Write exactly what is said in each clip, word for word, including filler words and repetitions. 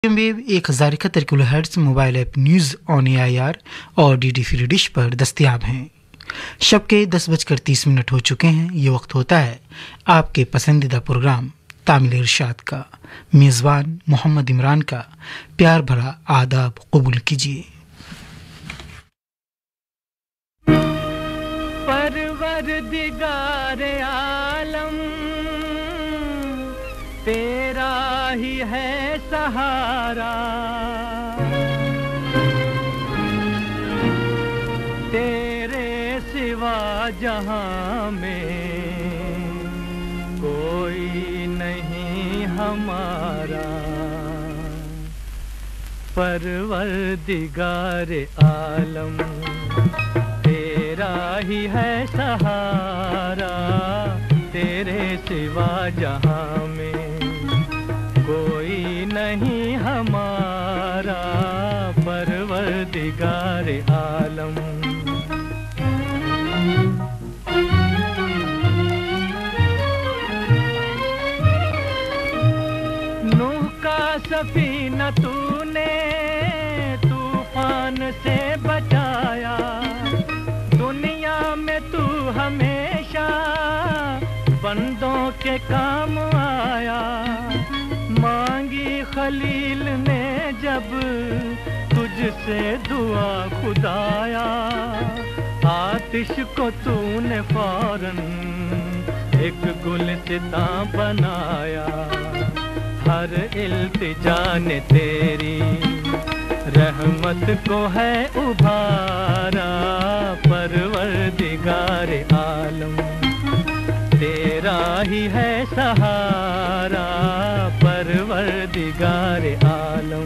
Wave एक हज़ार इकहत्तर kilo hertz mobile app news on A I R और डी डी फ्री डिश पर दस्तयाब हैं। शब के दस बजकर तीस मिनट हो चुके हैं। ये वक्त होता है आपके पसंदीदा प्रोग्राम तामिल इरशाद का। मेज़बान मोहम्मद इमरान का प्यार भरा आदाब कबूल कीजिए। परवरदिगारे आलम तेरा ही है सहारा, तेरे सिवा जहां में कोई नहीं हमारा। परवरदिगारे आलम तेरा ही है सहारा, तेरे सिवा जहां में कोई नहीं हमारा। परवरदिगारे आलम नूह का सफीना तूने तूफान से बचाया, दुनिया में तू हमेशा बंदों के काम आया। मांगी खलील ने जब तुझसे दुआ खुदाया, आतिश को तूने फौरन एक गुलसिता बनाया। हर इल्तिजा ने तेरी रहमत को है उभारा। परवरदिगारे आलम तेरा ही है सहारा। परवरदिगारे आलम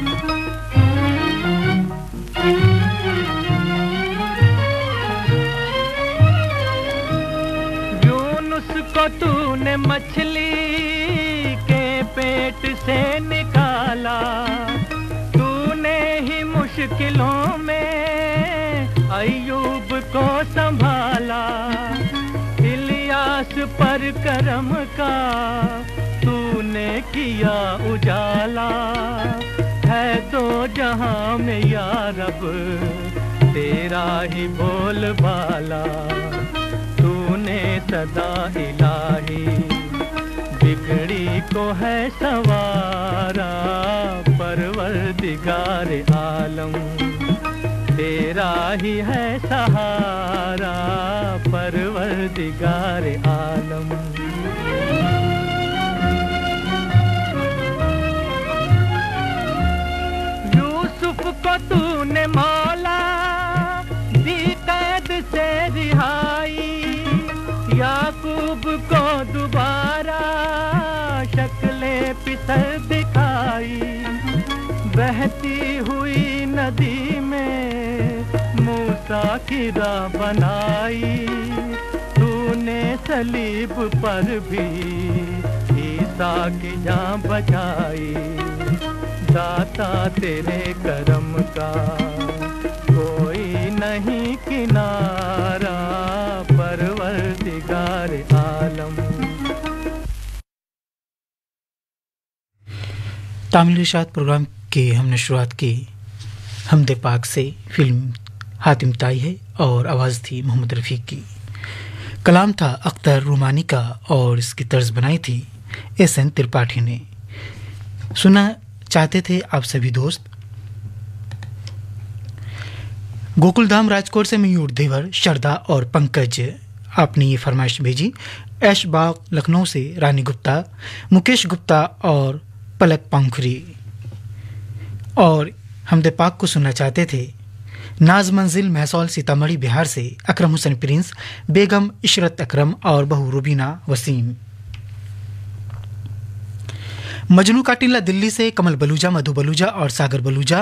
यूनुस को तूने मछली के पेट से निकाला, तूने ही मुश्किलों में अय्यूब को संभाला। इलियास पर करम का तूने किया उजाला, है तो जहां में या रब तेरा ही बोलबाला। तूने सदा इलाही बिगड़ी को है सवारा। परवरदिगारे आलम तेरा ही है सहारा। परवरदिगारे आलम यूसुफ को तूने मौला दी कैद से रिहाई, याकूब को दोबारा शक्ले पितर दिखाई। बहती हुई नदी में मूसा की राह बनाई, तूने सलीब पर भी ईसा की जान बचाई। दाता तेरे करम का कोई नहीं किनारा। परवरदिगारे आलम तामिल इरशाद प्रोग्राम की हमने शुरुआत की हमदे पाक से। फिल्म हातिम ताई है और आवाज़ थी मोहम्मद रफ़ीक की। कलाम था अख्तर रूमानी का और इसकी तर्ज बनाई थी एस एन त्रिपाठी ने। सुना चाहते थे आप सभी दोस्त। गोकुलधाम राजकोट से मयूर देवर, शरदा और पंकज आपने ये फरमाइश भेजी। ऐशबाग लखनऊ से रानी गुप्ता, मुकेश गुप्ता और पलक पंखुरी। और हमदे पाक को सुनना चाहते थे नाज मंजिल महसौल सीतामढ़ी बिहार से अकरम हुसैन प्रिंस, बेगम इशरत अकरम और बहू रुबीना वसीम। मजनू काटिला दिल्ली से कमल बलूजा, मधु बलूजा और सागर बलूजा।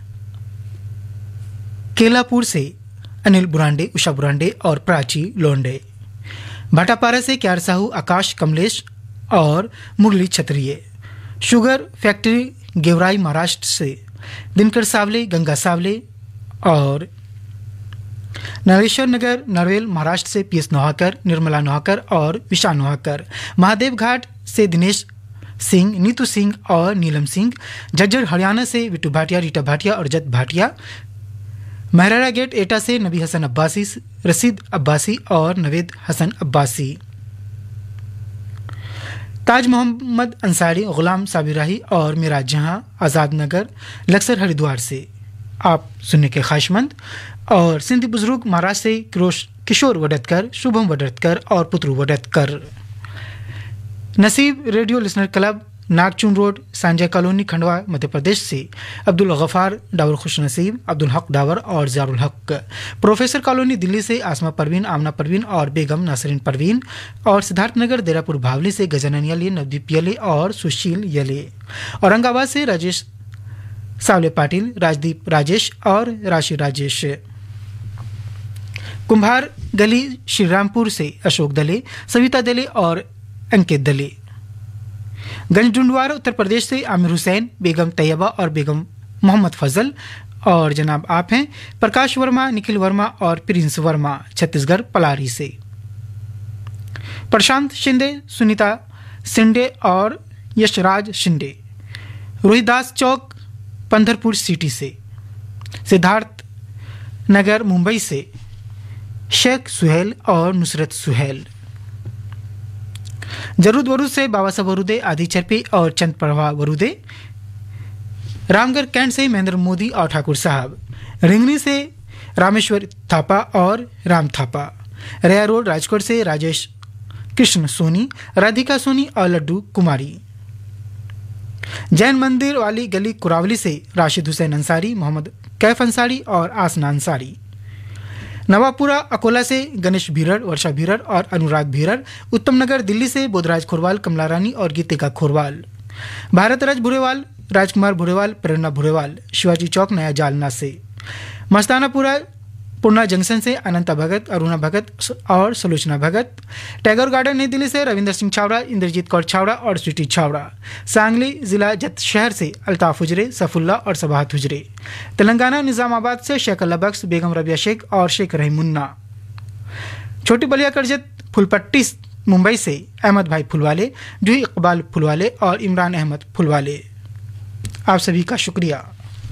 केलापुर से अनिल बुरांडे, उषा बुरांडे और प्राची लोंडे। भाटापारा से क्यार साहू, आकाश कमलेश और मुरली छत्रिय। शुगर फैक्ट्री गेवराई महाराष्ट्र से दिनकर सावले, गंगा सावले और नरेश्वर नगर नरवेल महाराष्ट्र से पीएस नोहाकर, निर्मला नोहाकर और विशा नोहाकर। महादेव घाट से दिनेश सिंह, नीतू सिंह और नीलम सिंह। झज्जर हरियाणा से विट्टू भाटिया, रीटा भाटिया और जत भाटिया। महराड़ा गेट एटा से नबी हसन अब्बासी, रशीद अब्बासी और नवेद हसन अब्बासी। ताज मोहम्मद अंसारी, गुलाम साबिराही और मिराज जहां आज़ाद नगर लक्सर हरिद्वार से आप सुनने के ख्वाहिशमंद। और सिंधी बुजुर्ग महाराष्ट्र से किशोर वडतकर, शुभम वडतकर और Putru Vadatkar. Naseeb radio listener club, Nagchun road, Sanjay colony, Khandwa, Madhya Pradesh से अब्दुल गफार, डावर खुश नसीब, अब्दुल हक डावर और जारुल हक। प्रोफेसर कॉलोनी दिल्ली से आसमा परवीन, आमना परवीन और बेगम नासरीन परवीन। और सिद्धार्थनगर देरापुर भावली से गजानन यले, नवदीप यले और सुशील यले। औरंगाबाद से राजेश सावले पाटिल, राजदीप राजेश और राशि राजेश। कुंभार गली श्रीरामपुर से अशोक दले, सविता दले और अंकित दले। गंजडुंडवार उत्तर प्रदेश से आमिर हुसैन, बेगम तैयबा और बेगम मोहम्मद फजल। और जनाब आप हैं प्रकाश वर्मा, निखिल वर्मा और प्रिंस वर्मा, छत्तीसगढ़ पलारी से। प्रशांत शिंदे, सुनीता शिंदे और यशराज शिंदे, रोहिदास चौक, पंधरपुर सिटी से। सिद्धार्थ नगर मुंबई से शेख सुहेल और नुसरत सुहेल। जरूद वरुद से बाबा साहब वरुदे, आदि चरपी और चंद प्रभा वरुदे। रामगढ़ कैंट से महेंद्र मोदी और ठाकुर साहब। रिंगनी से रामेश्वर थापा और राम थापा। रेया रोड राजकोट से राजेश कृष्ण सोनी, राधिका सोनी और लड्डू कुमारी। जैन मंदिर वाली गली कुरावली से राशिद हुसैन अंसारी, मोहम्मद कैफ अंसारी और आसना अंसारी। नवापुरा अकोला से गणेश भीरर, वर्षा भीरर और अनुराग भीरर। उत्तम नगर दिल्ली से बोधराज खोरवाल, कमला रानी और गीतिका खोरवाल। भारत राज भुरेवाल, राजकुमार भुरेवाल, प्रेरणा भुरेवाल। शिवाजी चौक नया जालना से। मस्तानापुरा पूर्णा जंक्शन से अनंता भगत, अरुणा भगत और सलोचना भगत। टैगोर गार्डन नई दिल्ली से रविंदर सिंह छावड़ा, इंद्रजीत कौर छावड़ा और स्वीटी छावड़ा। सांगली जिला जत शहर से अल्ताफ हुजरे, सफुल्ला और सबाहत हुजरे। तेलंगाना निजामाबाद से शेख अल्लाह बख्श, बेगम रबिया शेख और शेख रहीमुन्ना। छोटी बलिया करजत फुलपट्टी मुंबई से अहमद भाई फुलवाले, जूही इकबाल फुलवाले और इमरान अहमद फुलवाले। आप सभी का शुक्रिया।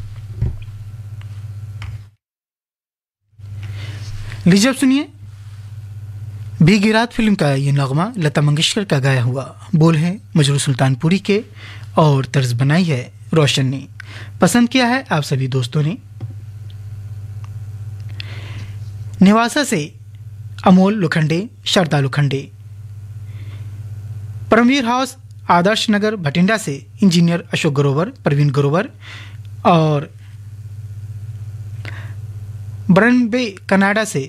लीजिए अब सुनिए भीगी रात फिल्म का ये नगमा लता मंगेशकर का गाया हुआ। बोल है मजरू सुल्तानपुरी के और तर्ज बनाई है रोशन ने। पसंद किया है आप सभी दोस्तों ने। निवासा से अमोल लोखंडे, शारदा लोखंडे। परमवीर हाउस आदर्श नगर भटिंडा से इंजीनियर अशोक ग्रोवर, प्रवीण ग्रोवर और ब्रनबे कनाडा से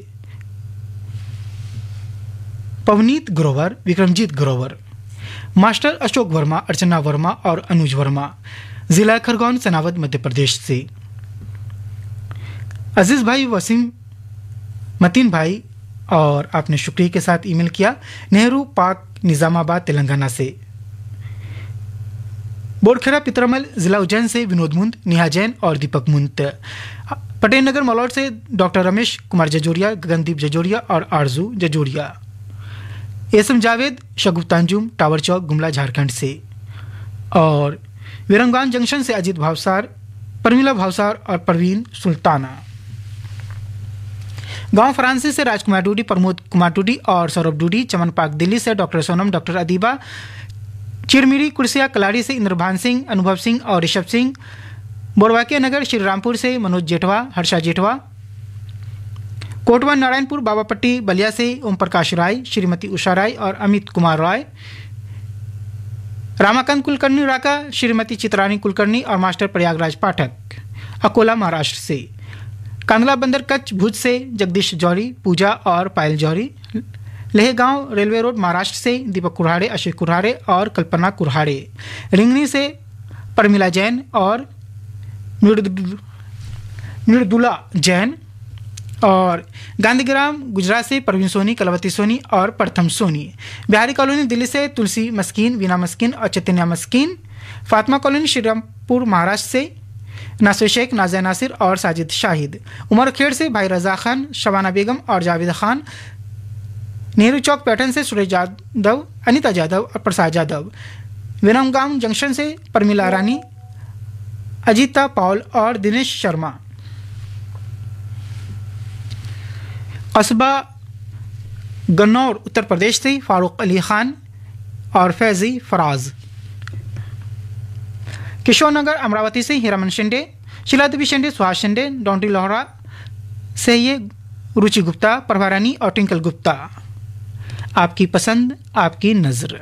पवनीत ग्रोवर, विक्रमजीत ग्रोवर। मास्टर अशोक वर्मा, अर्चना वर्मा और अनुज वर्मा, जिला खरगोन, सनावद, मध्य प्रदेश से। अजीज भाई वसीम मतीन भाई और आपने शुक्रिया के साथ ईमेल किया। नेहरू पार्क, निजामाबाद, तेलंगाना से। बोरखेड़ा पितरमल, जिला उज्जैन से विनोद मुंद, नेहा जैन और दीपक मुंत। पटेल नगर मलौट से डॉक्टर रमेश कुमार जजोरिया, गगनदीप जजोरिया और आरजू जजोरिया। एसएम जावेद, शगुफ्तांजुम, टावर चौक, गुमला, झारखंड से। और विरंगान जंक्शन से अजीत भावसार, परमिला भावसार और परवीन सुल्ताना। गांव फ्रांसिस से राजकुमार डूडी, प्रमोद कुमार डूडी और सौरभ डूडी। चमन पार्क दिल्ली से डॉक्टर सोनम, डॉक्टर अदीबा। चिरमिरी कुर्सिया कलाड़ी से इंद्रभान सिंह, अनुभव सिंह और ऋषभ सिंह। बोरवाकिया नगर श्रीरामपुर से मनोज जेठवा, हर्षा जेठवा। कोटवा नारायणपुर बाबापट्टी बलिया से ओम प्रकाश राय, श्रीमती उषा राय और अमित कुमार राय। रामाकांत कुलकर्णी राका, श्रीमती चित्रानी कुलकर्णी और मास्टर प्रयागराज पाठक, अकोला, महाराष्ट्र से। कांदला बंदर कच्छ भुज से जगदीश जौहरी, पूजा और पायल जौहरी। लेहगांव रेलवे रोड, महाराष्ट्र से दीपक कुरहाड़े, अशोक कुरहाड़े और कल्पना कुरहाड़े। रिंगनी से परमिला जैन और मृदुला जैन। और गांधीग्राम गुजरात से प्रवीण सोनी, कलवती सोनी और प्रथम सोनी। बिहारी कॉलोनी दिल्ली से तुलसी मस्किन, वीना मस्किन और चैतन्या मस्किन। फातिमा कॉलोनी श्रीरामपुर महाराष्ट्र से नासिर शेख, नाजिया नासिर और साजिद शाहिद। उमर खेड़ से भाई रजा खान, शबाना बेगम और जावेद खान। नेहरू चौक पैटर्न से सुरेश यादव, अनिता यादव और प्रसाद यादव। विरमगांव जंक्शन से परमिला रानी, अजीता पॉल और दिनेश शर्मा। कस्बा गन्नौर उत्तर प्रदेश से फारूक अली खान और फैजी फराज। किशोरनगर अमरावती से हीरामन शिंदे, शीला देवी शिंदे, सुहास शिंदे, डोंटी लोहरा से ये रुचि गुप्ता, प्रभा रानी और ट्विंकल गुप्ता। आपकी पसंद आपकी नजर।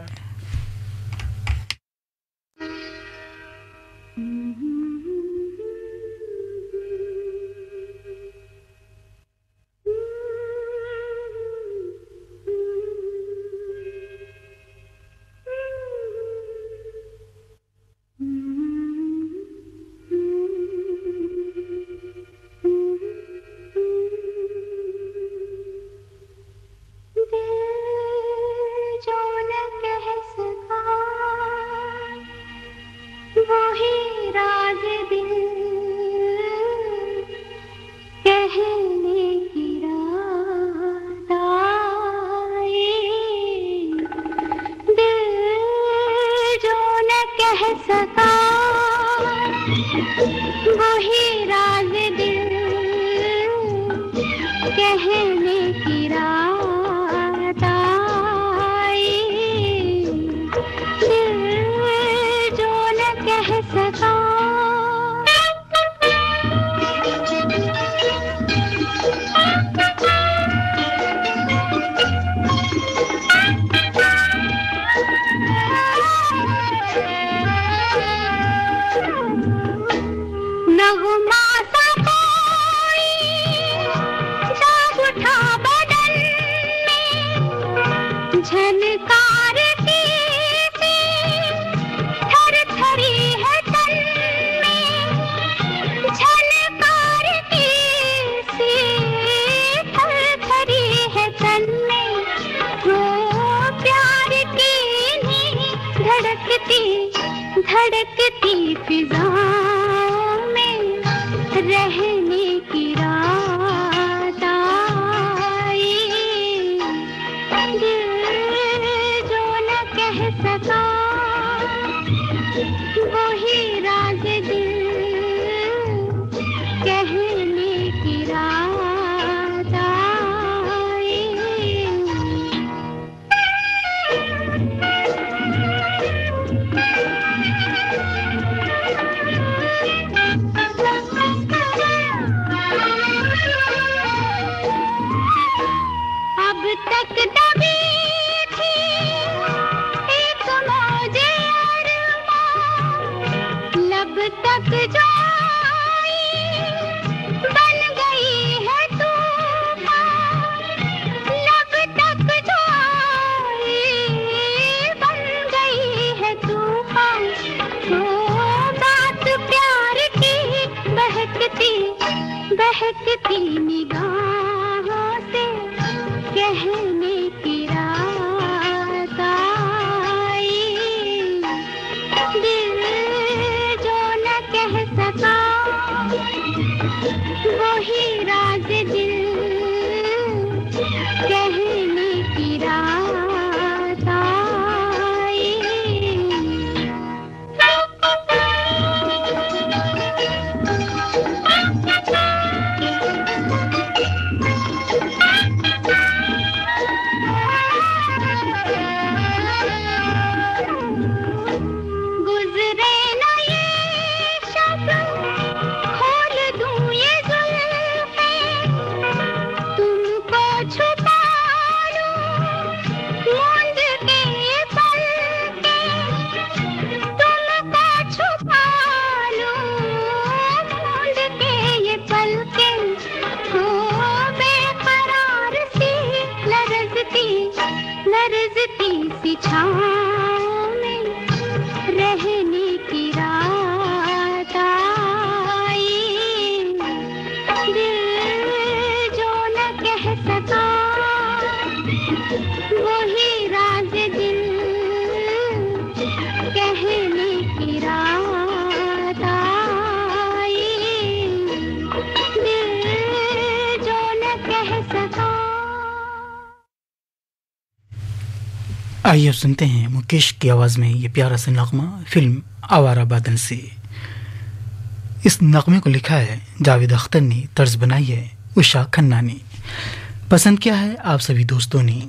आइए अब सुनते हैं मुकेश की आवाज़ में ये प्यारा सा नगमा फिल्म आवारा बादल से। इस नगमे को लिखा है जावेद अख्तर ने, तर्ज बनाई है उषा खन्ना ने, पसंद किया है आप सभी दोस्तों ने।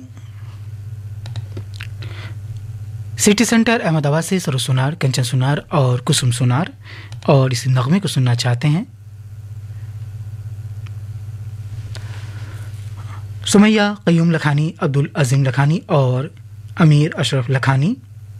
सिटी सेंटर अहमदाबाद से सरो सुनार, कंचन सुनार और कुसुम सुनार और इस नगमे को सुनना चाहते हैं सुमैया कयूम लखानी, अब्दुल अजीम लखानी और अमीर अशरफ लखानी।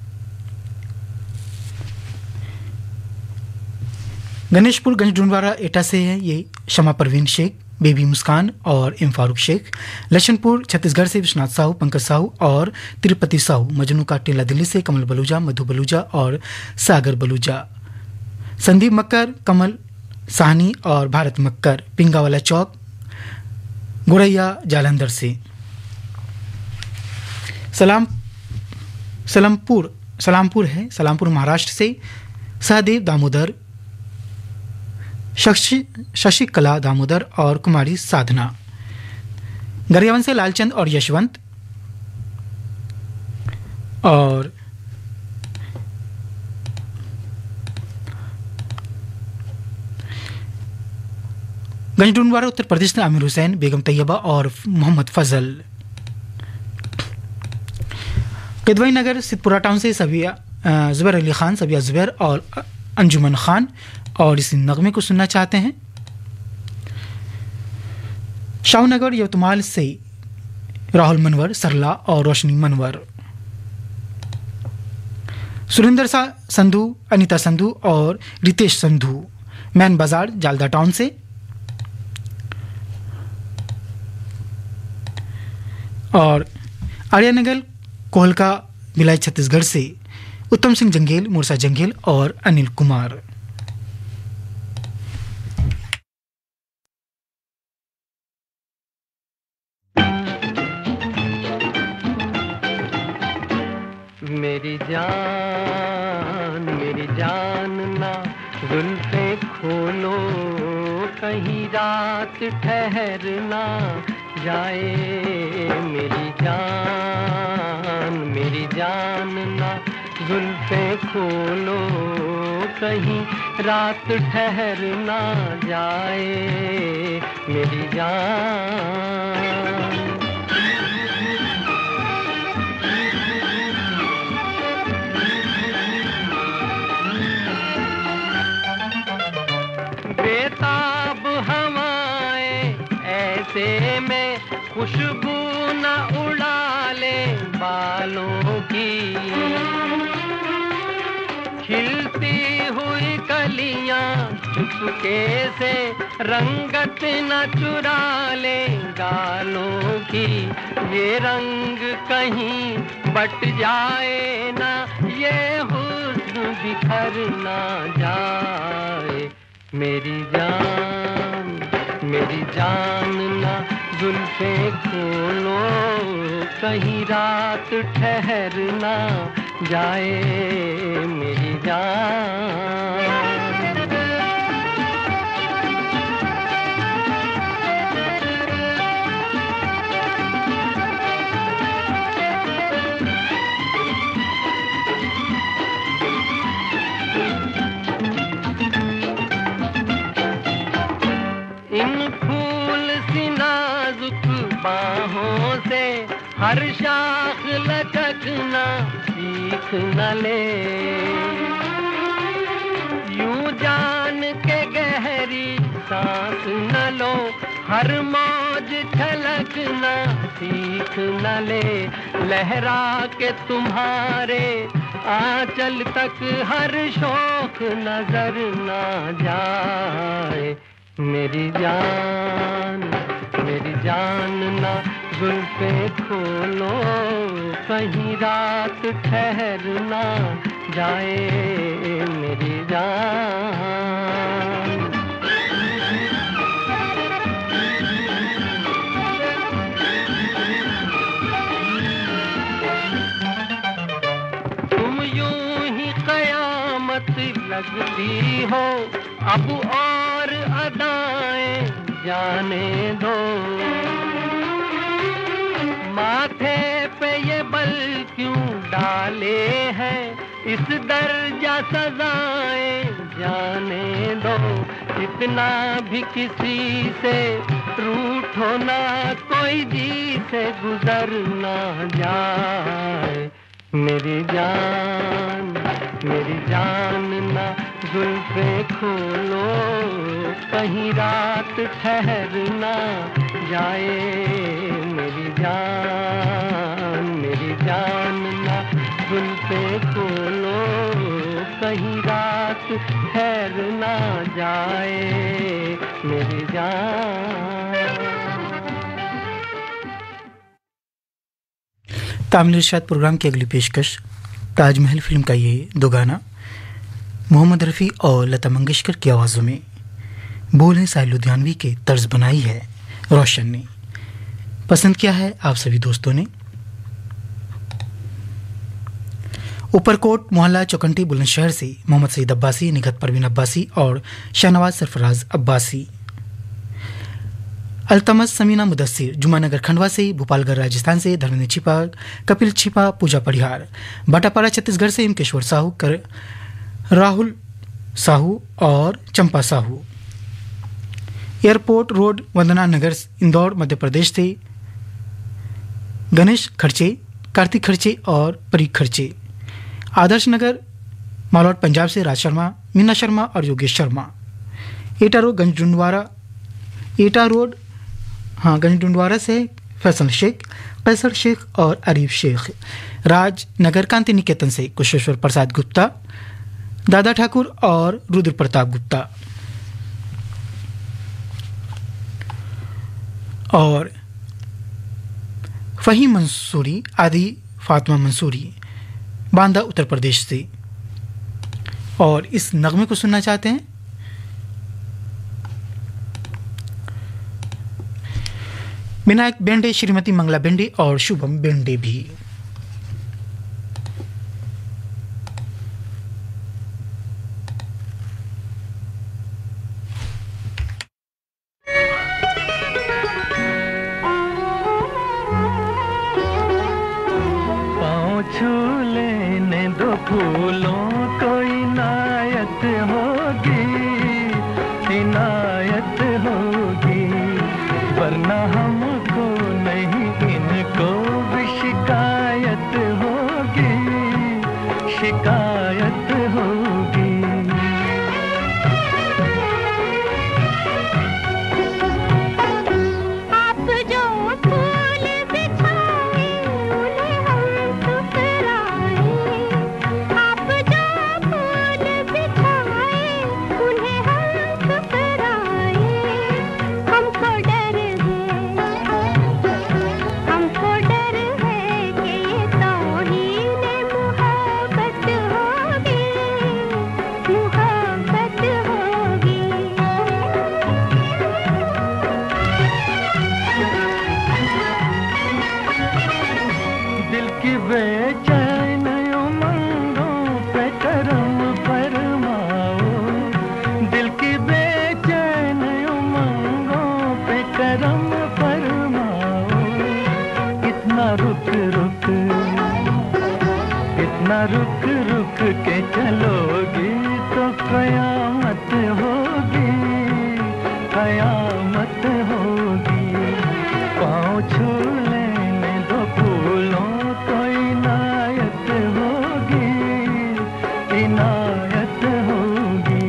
गणेशपुर गंज ढूंढवारा एटा से है ये शमा परवीन शेख, बेबी मुस्कान और एम फारूक शेख। लक्षणपुर छत्तीसगढ़ से विश्वनाथ साहू, पंकज साहू और तिरुपति साहू। मजनू का टेला दिल्ली से कमल बलूजा, मधु बलूजा और सागर बलूजा। संदीप मक्कर, कमल साहनी और भारत मक्कर, पिंगावाला चौक, गोरैया जालंधर से। सलाम सलामपुर सलामपुर है सलामपुर महाराष्ट्र से सहदेव दामोदर, शशि शशिकला दामोदर और कुमारी साधना। गरियावन से लालचंद और यशवंत और गंजडूनवारा उत्तर प्रदेश से आमिर हुसैन, बेगम तैयबा और मोहम्मद फजल। किदवई नगर सिद्धपुरा टाउन से सबिया जुबैर अली खान, सबिया जुबैर और अंजुमन खान और इस नगमे को सुनना चाहते हैं शाहनगर यवतमाल से राहुल मनवर, सरला और रोशनी मनवर। सुरेंद्र सा संधू, अनीता संधू और रितेश संधू, मैन बाजार जालदा टाउन से। और आर्यानगर कोहलका भिलाई छत्तीसगढ़ से उत्तम सिंह जंगेल, मूर्सा जंगेल और अनिल कुमार। मेरी जान मेरी जान ना जुल्फे खोलो, कहीं रात ठहर ना जाए। मेरी जान मेरी जान ना जुल्फे खोलो, कहीं रात ठहर ना जाए। मेरी जान बेताब हवाएं ऐसे में खुशबू न उड़ा ले बालों की, खिलती हुई कलियां चुपके से रंगत न चुरा ले गालों की। ये रंग कहीं बट जाए ना, ये हुस्न बिखर ना जाए। मेरी जान मेरी जान ना जुल्फे खोलो, कहीं रात ठहर ना जाए। मेरी जान बाहों से हर शाख लचकना सीख न ले, यूं जान के गहरी सांस न लो, हर मौज छलकना सीख न ले। लहरा के तुम्हारे आंचल तक हर शौक नजर न जाए। मेरी जान मेरी जान ना जुल्फे खोलो, कहीं रात ठहर ना जाए। मेरी जान तुम यूं ही कयामत लगती हो, अब और अदाएं जाने दो। माथे पे ये बल क्यों मिले हैं इस दर्जा सजाएं जाने दो, इतना भी किसी से रूठो ना, कोई जी से गुजर ना जाए। मेरी जान मेरी जान ना जुल्फे खोलो, कहीं रात ठहर ना जाए। मेरी जान मेरी जान ना जुल्फे खोलो, कहीं रात ठहर ना जाए। मेरी जान। तामिल इरशाद प्रोग्राम की अगली पेशकश ताजमहल फिल्म का ये दो गाना मोहम्मद रफ़ी और लता मंगेशकर की आवाज़ों में। बोल है साहिल लुधियानवी के तर्ज बनाई है रोशन ने। पसंद किया है आप सभी दोस्तों ने। ऊपरकोट मोहल्ला चौकंटी बुलंदशहर से मोहम्मद सईद अब्बासी, निगत परवीन अब्बासी और शाहनवाज सरफराज अब्बासी। अल्तमस समीना मुदस्सिर जुमानगर खंडवा से, भोपालगढ़ राजस्थान से धर्मेंद्र छिपा, कपिल छिपा, पूजा परिहार, बाटापाड़ा छत्तीसगढ़ से हिमकेश्वर साहू, कर राहुल साहू और चंपा साहू। एयरपोर्ट रोड वंदना नगर इंदौर मध्य प्रदेश से गणेश खर्चे, कार्तिक खर्चे और परीक खर्चे। आदर्श नगर मालौट पंजाब से राज शर्मा, मीना शर्मा और योगेश शर्मा। एटा रोड गंज डुंडवारा एटा रोड हाँ गंज डुंडवारा से फैसल शेख, कैसर शेख और अरीफ शेख। राजनगर कांति निकेतन से कुशेश्वर प्रसाद गुप्ता, दादा ठाकुर और रुद्र प्रताप गुप्ता। और फहीम मंसूरी आदि फातिमा मंसूरी बांदा उत्तर प्रदेश से। और इस नगमे को सुनना चाहते हैं विनायक बेंडे, श्रीमती मंगला बेंडे और शुभम बेंडे भी। पाँव छू लेने दो फूलों को, इनायत होगी इनायत होगी, वरना हमको नहीं इनको भी शिकायत होगी शिकायत होगी। आप जो फूल बिछाए उन्हें हम ठुकराए, आप जो फूल बिछाए उन्हें हम ठुकराए। हमको डर है हमको डर है कि ये तौहीन मुहब्बत होगी मुहब्बत होगी। दिल की बेचैन उमंगों पे करम फरमाओ, दिल की बेचैन उमंगों पे करम फरमाओ। इतना रुक रुक इतना रुक रुक के चलोगी तो कयामत होगी कयामत होगी। पाँव छू लेने दो फूलों को, इनायत होगी इनायत होगी।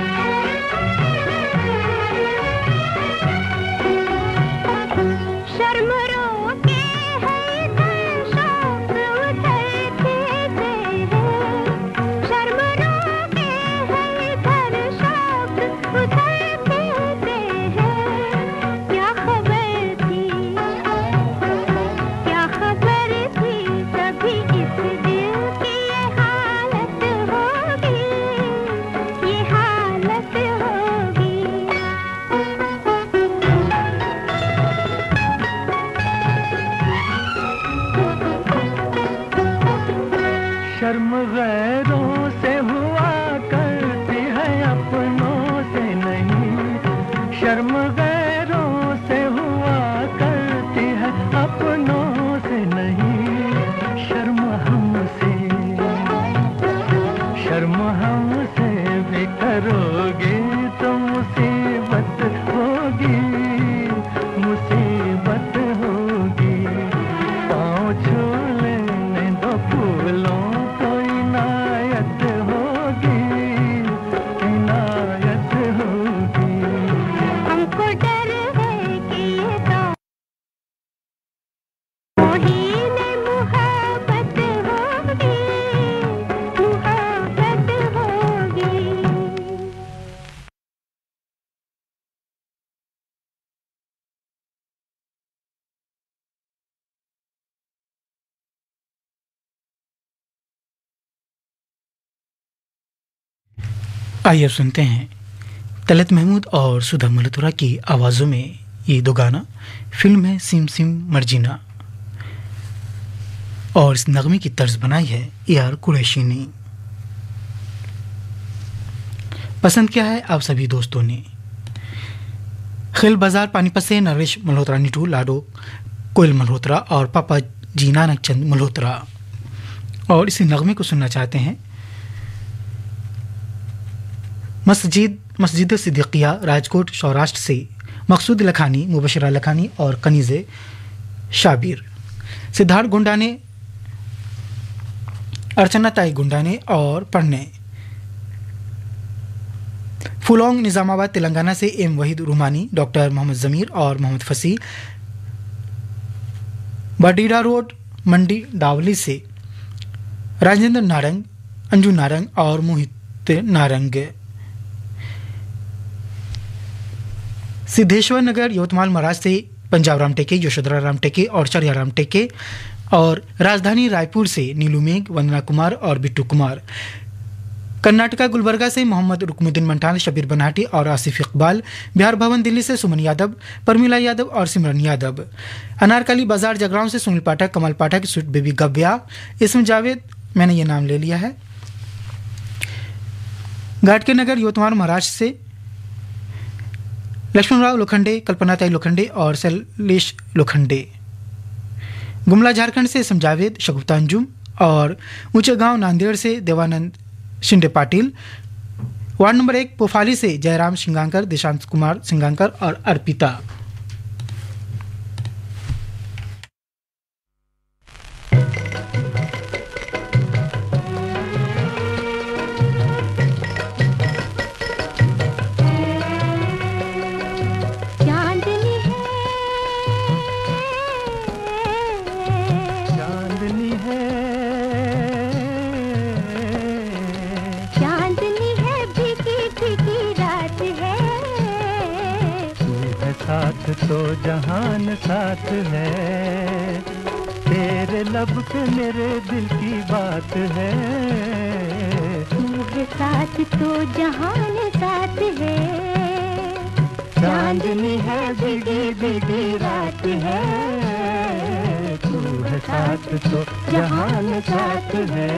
शर्म रोके है इधर शौक उधर खींचे हैं, शर्म रोके है इधर शौक उधर खींचे हैं। क्या खबर थी क्या खबर थी कभी इस दिल की ये हालत होगी ये हालत होगी। शर्म गैरों से हुआ करती है अपनों से नहीं, शर्म गैरों से हुआ करती है अपनों से नहीं। शर्म हमसे आइए अब सुनते हैं तलत महमूद और सुधा मल्होत्रा की आवाज़ों में ये दो गाना। फिल्म है सिम सिम मर्जीना और इस नगमे की तर्ज बनाई है ए आर कुरैशी ने। पसंद किया है आप सभी दोस्तों ने। खेल बाजार पानीपत से नरेश मल्होत्रा नीटू लाडो कोयल मल्होत्रा और पापा जी नानक चंद मल्होत्रा और इसी नगमे को सुनना चाहते हैं मस्जिद मस्जिद सिद्दीकिया राजकोट सौराष्ट्र से मकसूद लखानी, मुबशरा लखानी और कनीज़े शाबिर। सिद्धार्थ गुंडाने, अर्चना ताई गुंडाने और पढ़ने। फुलोंग निजामाबाद तेलंगाना से एम वहीद रुमानी, डॉक्टर मोहम्मद जमीर और मोहम्मद फसी। बडीडा रोड मंडी डावली से राजेंद्र नारंग, अंजू नारंग और मोहित नारंग। सिद्धेश्वर नगर यवतमाल महाराज से पंजाब राम टेके, यशोधरा राम टेके और चरिया राम टेके। और राजधानी रायपुर से नीलू मेघ, वंदना कुमार और बिट्टू कुमार। कर्नाटका गुलबर्गा से मोहम्मद रुकमुद्दीन मंठान, शबीर बनाटी और आसिफ इकबाल। बिहार भवन दिल्ली से सुमन यादव, परमिला यादव और सिमरन यादव। अनारकली बाजार जगरांव से सुनील पाठक, कमल पाठक, स्वीट बेबी गव्या, इसम जावेद, मैंने ये नाम ले लिया है। घाटके नगर यवतमाल महाराष्ट्र से लक्ष्मणराव लोखंडे, कल्पनाताई लोखंडे और शैलेश लोखंडे। गुमला झारखंड से इसम जावेद, शगुफ्ता अंजुम और ऊंचे गांव नांदेड़ से देवानंद शिंदे पाटिल। वार्ड नंबर एक पोफाली से जयराम सिंगांकर, दिशांत कुमार सिंगांकर और अर्पिता। तो जहान साथ है, तेरे लब पे मेरे दिल की बात है। मेरे साथ तो जहान साथ है, चांदनी है भीगी भीगी रात है। तू है साथ तो जहान साथ है।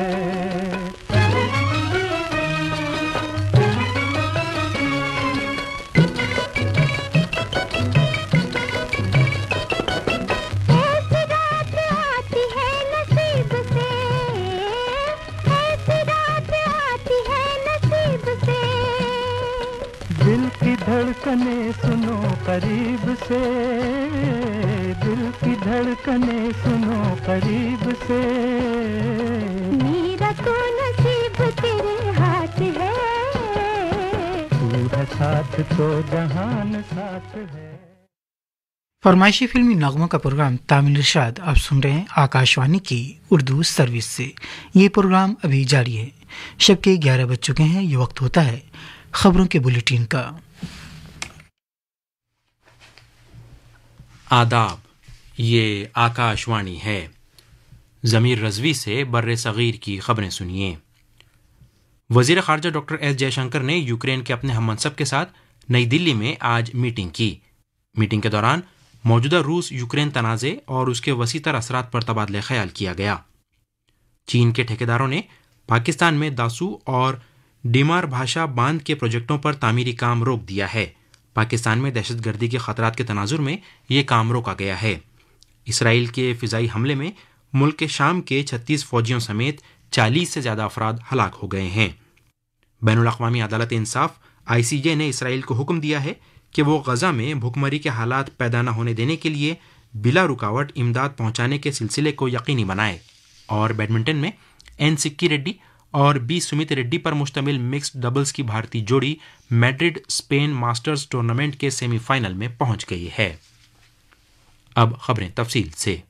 धड़कने सुनो करीब से, दिल की धड़कने सुनो करीब से। मेरा तो नसीब तेरे हाथ है, तू है साथ तो जहान साथ है। फरमाइशी फिल्मी नगमों का प्रोग्राम तामिल इरशाद आप सुन रहे हैं आकाशवाणी की उर्दू सर्विस से। ये प्रोग्राम अभी जारी है। शब के ग्यारह बज चुके हैं। ये वक्त होता है खबरों के बुलेटिन का। आदाब, ये आकाशवाणी है। ज़मीर रज़वी से बर्रे सगीर की खबरें सुनिए। वज़ीर ख़ारजा डॉक्टर एस जयशंकर ने यूक्रेन के अपने हममनसब के साथ नई दिल्ली में आज मीटिंग की। मीटिंग के दौरान मौजूदा रूस यूक्रेन तनाज़े और उसके वसीतर असरात पर तबादले ख्याल किया गया। चीन के ठेकेदारों ने पाकिस्तान में दासू और डिमार भाषा बांध के प्रोजेक्टों पर तामीरी काम रोक दिया है। पाकिस्तान में दहशतगर्दी के खतरात के तनाजुर में ये काम रोका गया है। इसराइल के फ़िज़ाई हमले में मुल्क के शाम के छत्तीस फौजियों समेत चालीस से ज़्यादा अफराद हलाक हो गए हैं। बैनुल अक़वामी अदालत इंसाफ आई सी जे ने इसराइल को हुक्म दिया है कि वो गज़ा में भुखमरी के हालात पैदा न होने देने के लिए बिला रुकावट इमदाद पहुंचाने के सिलसिले को यकीनी बनाए। और बैडमिंटन में एन सिक्की रेड्डी और बी सुमित रेड्डी पर मुश्तमिल मिक्स्ड डबल्स की भारतीय जोड़ी मैड्रिड स्पेन मास्टर्स टूर्नामेंट के सेमीफाइनल में पहुंच गई है। अब खबरें तफसील से।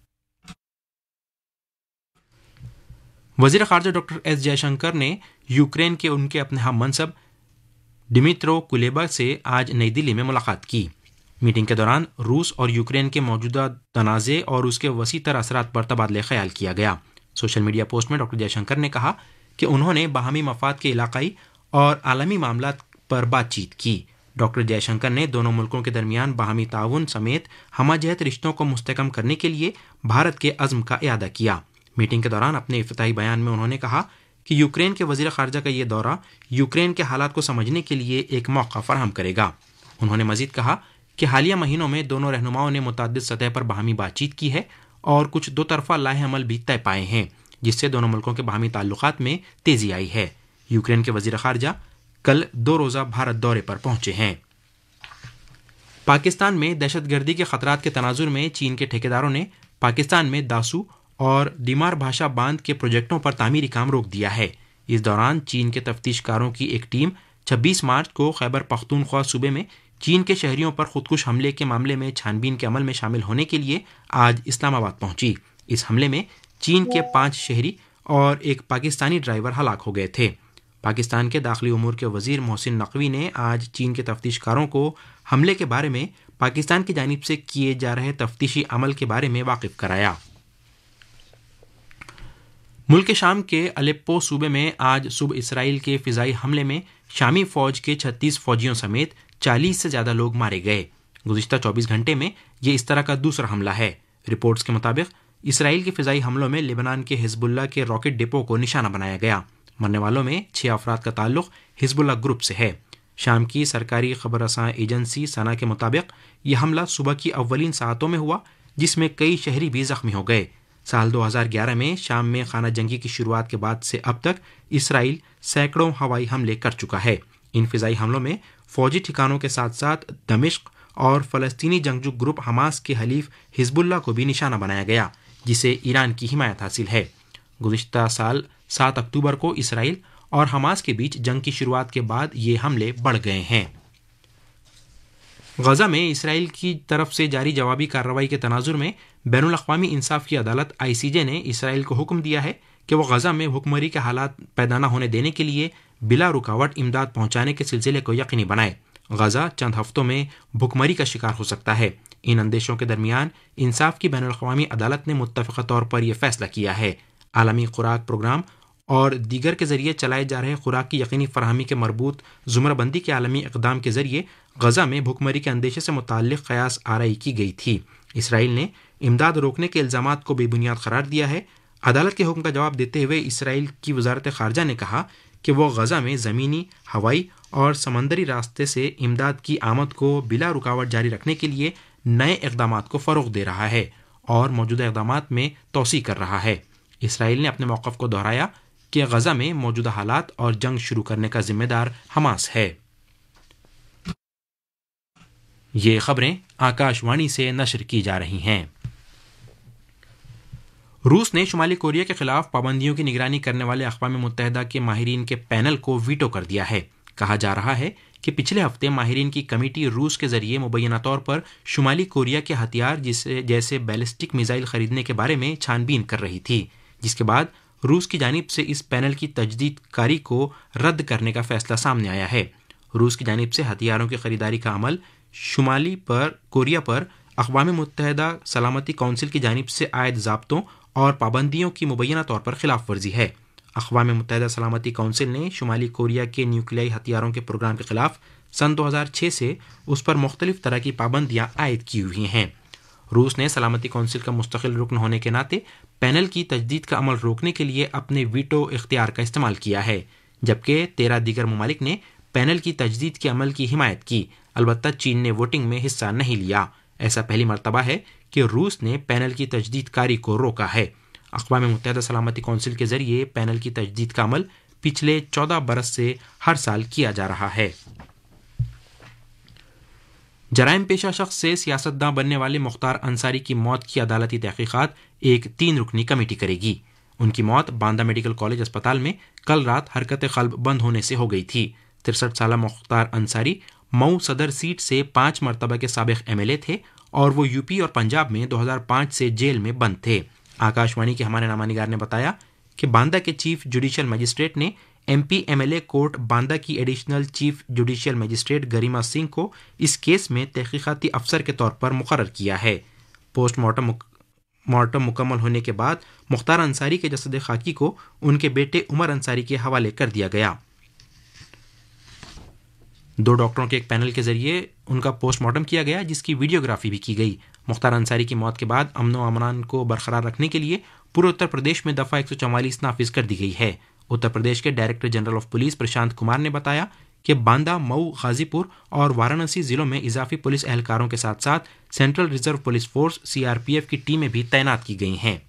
वज़ीर ख़ारजा डॉक्टर एस जयशंकर ने यूक्रेन के उनके अपने हम मनसब डिमित्रो कुलेबा से आज नई दिल्ली में मुलाकात की। मीटिंग के दौरान रूस और यूक्रेन के मौजूदा तनाज़े और उसके वसी तर असरात पर तबादले ख्याल किया गया। सोशल मीडिया पोस्ट में डॉक्टर जयशंकर ने कहा कि उन्होंने बाहमी मफाद के इलाकाई और आलमी मामलात पर बातचीत की। डॉक्टर जयशंकर ने दोनों मुल्कों के दरमियान बाहमी ताउन समेत हमाजहत रिश्तों को मुस्तकम करने के लिए भारत के अज़्म का इयादा किया। मीटिंग के दौरान अपने इफ्तिताई बयान में उन्होंने कहा कि यूक्रेन के वज़ीर ख़ारजा का ये दौरा यूक्रेन के हालात को समझने के लिए एक मौका फराहम करेगा। उन्होंने मजीद कहा कि हालिया महीनों में दोनों रहनुमाओं ने मुतअद्दिद सतह पर बाहमी बातचीत की है और कुछ दो तरफा लाहे अमल भी तय पाए हैं, जिससे दोनों मुल्कों के बाहमी ताल्लुकात में तेजी आई है। यूक्रेन के वज़ीर ख़ारजा कल दो रोज़ा भारत दौरे पर पहुंचे हैं। पाकिस्तान में दहशतगर्दी के खतरात के तनाजुर में चीन के ठेकेदारों ने पाकिस्तान में दासू और दीमार भाषा बांध के प्रोजेक्टों पर तामीरी काम रोक दिया है। इस दौरान चीन के तफ्तीशकारों की एक टीम छब्बीस मार्च को खैबर पख्तूनख्वा सूबे में चीन के शहरियों पर खुदकुश हमले के मामले में छानबीन के अमल में शामिल होने के लिए आज इस्लामाबाद पहुंची। इस हमले में चीन के पांच शहरी और एक पाकिस्तानी ड्राइवर हलाक हो गए थे। पाकिस्तान के दाखिली उमूर के वजीर मोहसिन नकवी ने आज चीन के तफ्तीशकारों को हमले के बारे में पाकिस्तान की जानिब से किए जा रहे तफ्तीशी अमल के बारे में वाकिफ कराया। मुल्क शाम के अलेप्पो सूबे में आज सुबह इसराइल के फिजाई हमले में शामी फौज के छत्तीस फौजियों समेत चालीस से ज्यादा लोग मारे गए। गुज़िश्ता चौबीस घंटे में यह इस तरह का दूसरा हमला है। रिपोर्ट्स के मुताबिक इसराइल के फिजाई हमलों में लेबनान के हिजबुल्लाह के रॉकेट डिपो को निशाना बनाया गया। मरने वालों में छह अफराद का ताल्लुक हिजबुल्लाह ग्रुप से है। शाम की सरकारी खबर रसां एजेंसी सना के मुताबिक यह हमला सुबह की अव्वलीन सातों में हुआ, जिसमें कई शहरी भी जख्मी हो गए। साल दो हज़ार ग्यारह में शाम में खाना जंगी की शुरुआत के बाद से अब तक इसराइल सैकड़ों हवाई हमले कर चुका है। इन फिजाई हमलों में फौजी ठिकानों के साथ साथ दमिश्क और फलस्तीनी जंगजू ग्रुप हमास के हलीफ हिजबुल्लाह को भी निशाना बनाया गया, जिसे ईरान की हिमायत हासिल है। गुज़िश्ता साल सात अक्टूबर को इसराइल और हमास के बीच जंग की शुरुआत के बाद ये हमले बढ़ गए हैं। गजा में इसराइल की तरफ से जारी जवाबी कार्रवाई के तनाजुर में बैनुल अक़वामी इंसाफ की अदालत आई सी जे ने इसराइल को हुक्म दिया है कि वह गजा में भुखमरी के हालात पैदा न होने देने के लिए बिला रुकावट इमदाद पहुंचाने के सिलसिले को यकीनी बनाए। गजा चंद हफ्तों में भुखमरी का शिकार हो सकता है। इन अंदेशों के दरमियान इंसाफ की बैनुल अक़वामी अदालत ने मुत्तफ़िक़ा तौर पर यह फैसला किया है। आलमी खुराक प्रोग्राम और दीगर के जरिए चलाए जा रहे खुराक की यकीनी फराहमी के मरबूत जुमराबंदी के आलमी इक़दाम के जरिए गजा में भुखमरी के अंदेशे से मुताल्लिक़ क़यास आराई की गई थी। इसराइल ने इमदाद रोकने के इल्ज़ामात को बेबुनियाद करार दिया है। अदालत के हुक्म का जवाब देते हुए इसराइल की वजारत ख़ारजा ने कहा कि वह गजा में ज़मीनी, हवाई और समंदरी रास्ते से इमदाद की आमद को बिला रुकावट जारी रखने के लिए नए इक़दामात को फ़रोग़ दे रहा है और मौजूदा इक़दामात में तोसी कर रहा है। इसराइल ने अपने मौक़िफ़ को दोहराया कि गजा में मौजूदा हालात और जंग शुरू करने का जिम्मेदार हमास है। ये खबरें आकाशवाणी से नशर की जा रही हैं। रूस ने शुमाली कोरिया के खिलाफ पाबंदियों की निगरानी करने वाले अक़वाम मुत्तहिदा के माहिरीन के पैनल को वीटो कर दिया है। कहा जा रहा है कि पिछले हफ्ते माहिरीन की कमेटी रूस के जरिए मुबैना तौर पर शुमाली कोरिया के हथियार जिसे जैसे बैलिस्टिक मिसाइल खरीदने के बारे में छानबीन कर रही थी, जिसके बाद रूस की जानिब से इस पैनल की तजदीद कारी को रद्द करने का फैसला सामने आया है। रूस की जानिब से हथियारों की खरीदारी का अमल शुमाली पर कोरिया पर अक़वाम मुत्तहिदा सलामती कौंसिल की जानिब से आयद ज़ाब्तों और पाबंदियों की मुबैना तौर पर खिलाफ वर्जी है। अक़वाम मुत्तहिदा सलामती कौंसिल ने शुमाली कोरिया के न्यूक्लियाई हथियारों के प्रोग्राम के खिलाफ सन दो हज़ार छह से उस पर मुख्तलिफ तरह की पाबंदियाँ आयद की हुई हैं। रूस ने सलामती कौंसिल का मुस्तकिल रुकन होने के नाते पैनल की तजदीद का अमल रोकने के लिए अपने वीटो इख्तियार का इस्तेमाल किया है, जबकि तेरह दीगर ममालिक ने पैनल की तजदीद के अमल की हिमायत की। अलबत्ता चीन ने वोटिंग में हिस्सा नहीं लिया। ऐसा पहली मरतबा है कि रूस ने पैनल की तजदीद कारी को रोका है। अक़वाम मुत्तहिदा सलामती कौंसिल के जरिए पैनल की तजदीद का अमल पिछले चौदह बरस से हर साल किया जा रहा है। जराइम पेशा शख्स से सियासतदां बनने वाले मुख्तार अंसारी की मौत की अदालती तहकीकात एक तीन रुकनी कमेटी करेगी। उनकी मौत बांदा मेडिकल कॉलेज अस्पताल में कल रात हरकत क़ल्ब बंद होने से हो गई थी। तिरसठ साल मुख्तार अंसारी मऊ सदर सीट से पांच मरतबा के साबिक़ एम एल ए थे और वो यूपी और पंजाब में दो हज़ार पाँच से जेल में बंद थे। आकाशवाणी के हमारे नामानिगार ने बताया कि बांदा के चीफ जुडिशल मजिस्ट्रेट ने एमपी एमएलए कोर्ट बांदा की additional chief judicial magistrate Garima Singh को इस केस में तहकीकाती अफसर के तौर पर मुकर्रर किया है। पोस्टमार्टम मार्टम मुकम्मल होने के बाद मुख्तार अंसारी के जसद खाकी को उनके बेटे उमर अंसारी के हवाले कर दिया गया। दो डॉक्टरों के एक पैनल के जरिए उनका पोस्टमार्टम किया गया, जिसकी वीडियोग्राफी भी की गई। मुख्तार अंसारी की मौत के बाद अमन व अमान को बरकरार रखने के लिए पूरे उत्तर प्रदेश में दफा एक सौ चौवालीस नाफिज कर दी गई है। उत्तर प्रदेश के director general of police Prashant Kumar ने बताया कि बांदा, मऊ, गाजीपुर और वाराणसी जिलों में इजाफी पुलिस एहलकारों के साथ साथ central reserve police force CRPF की टीमें भी तैनात की गई हैं।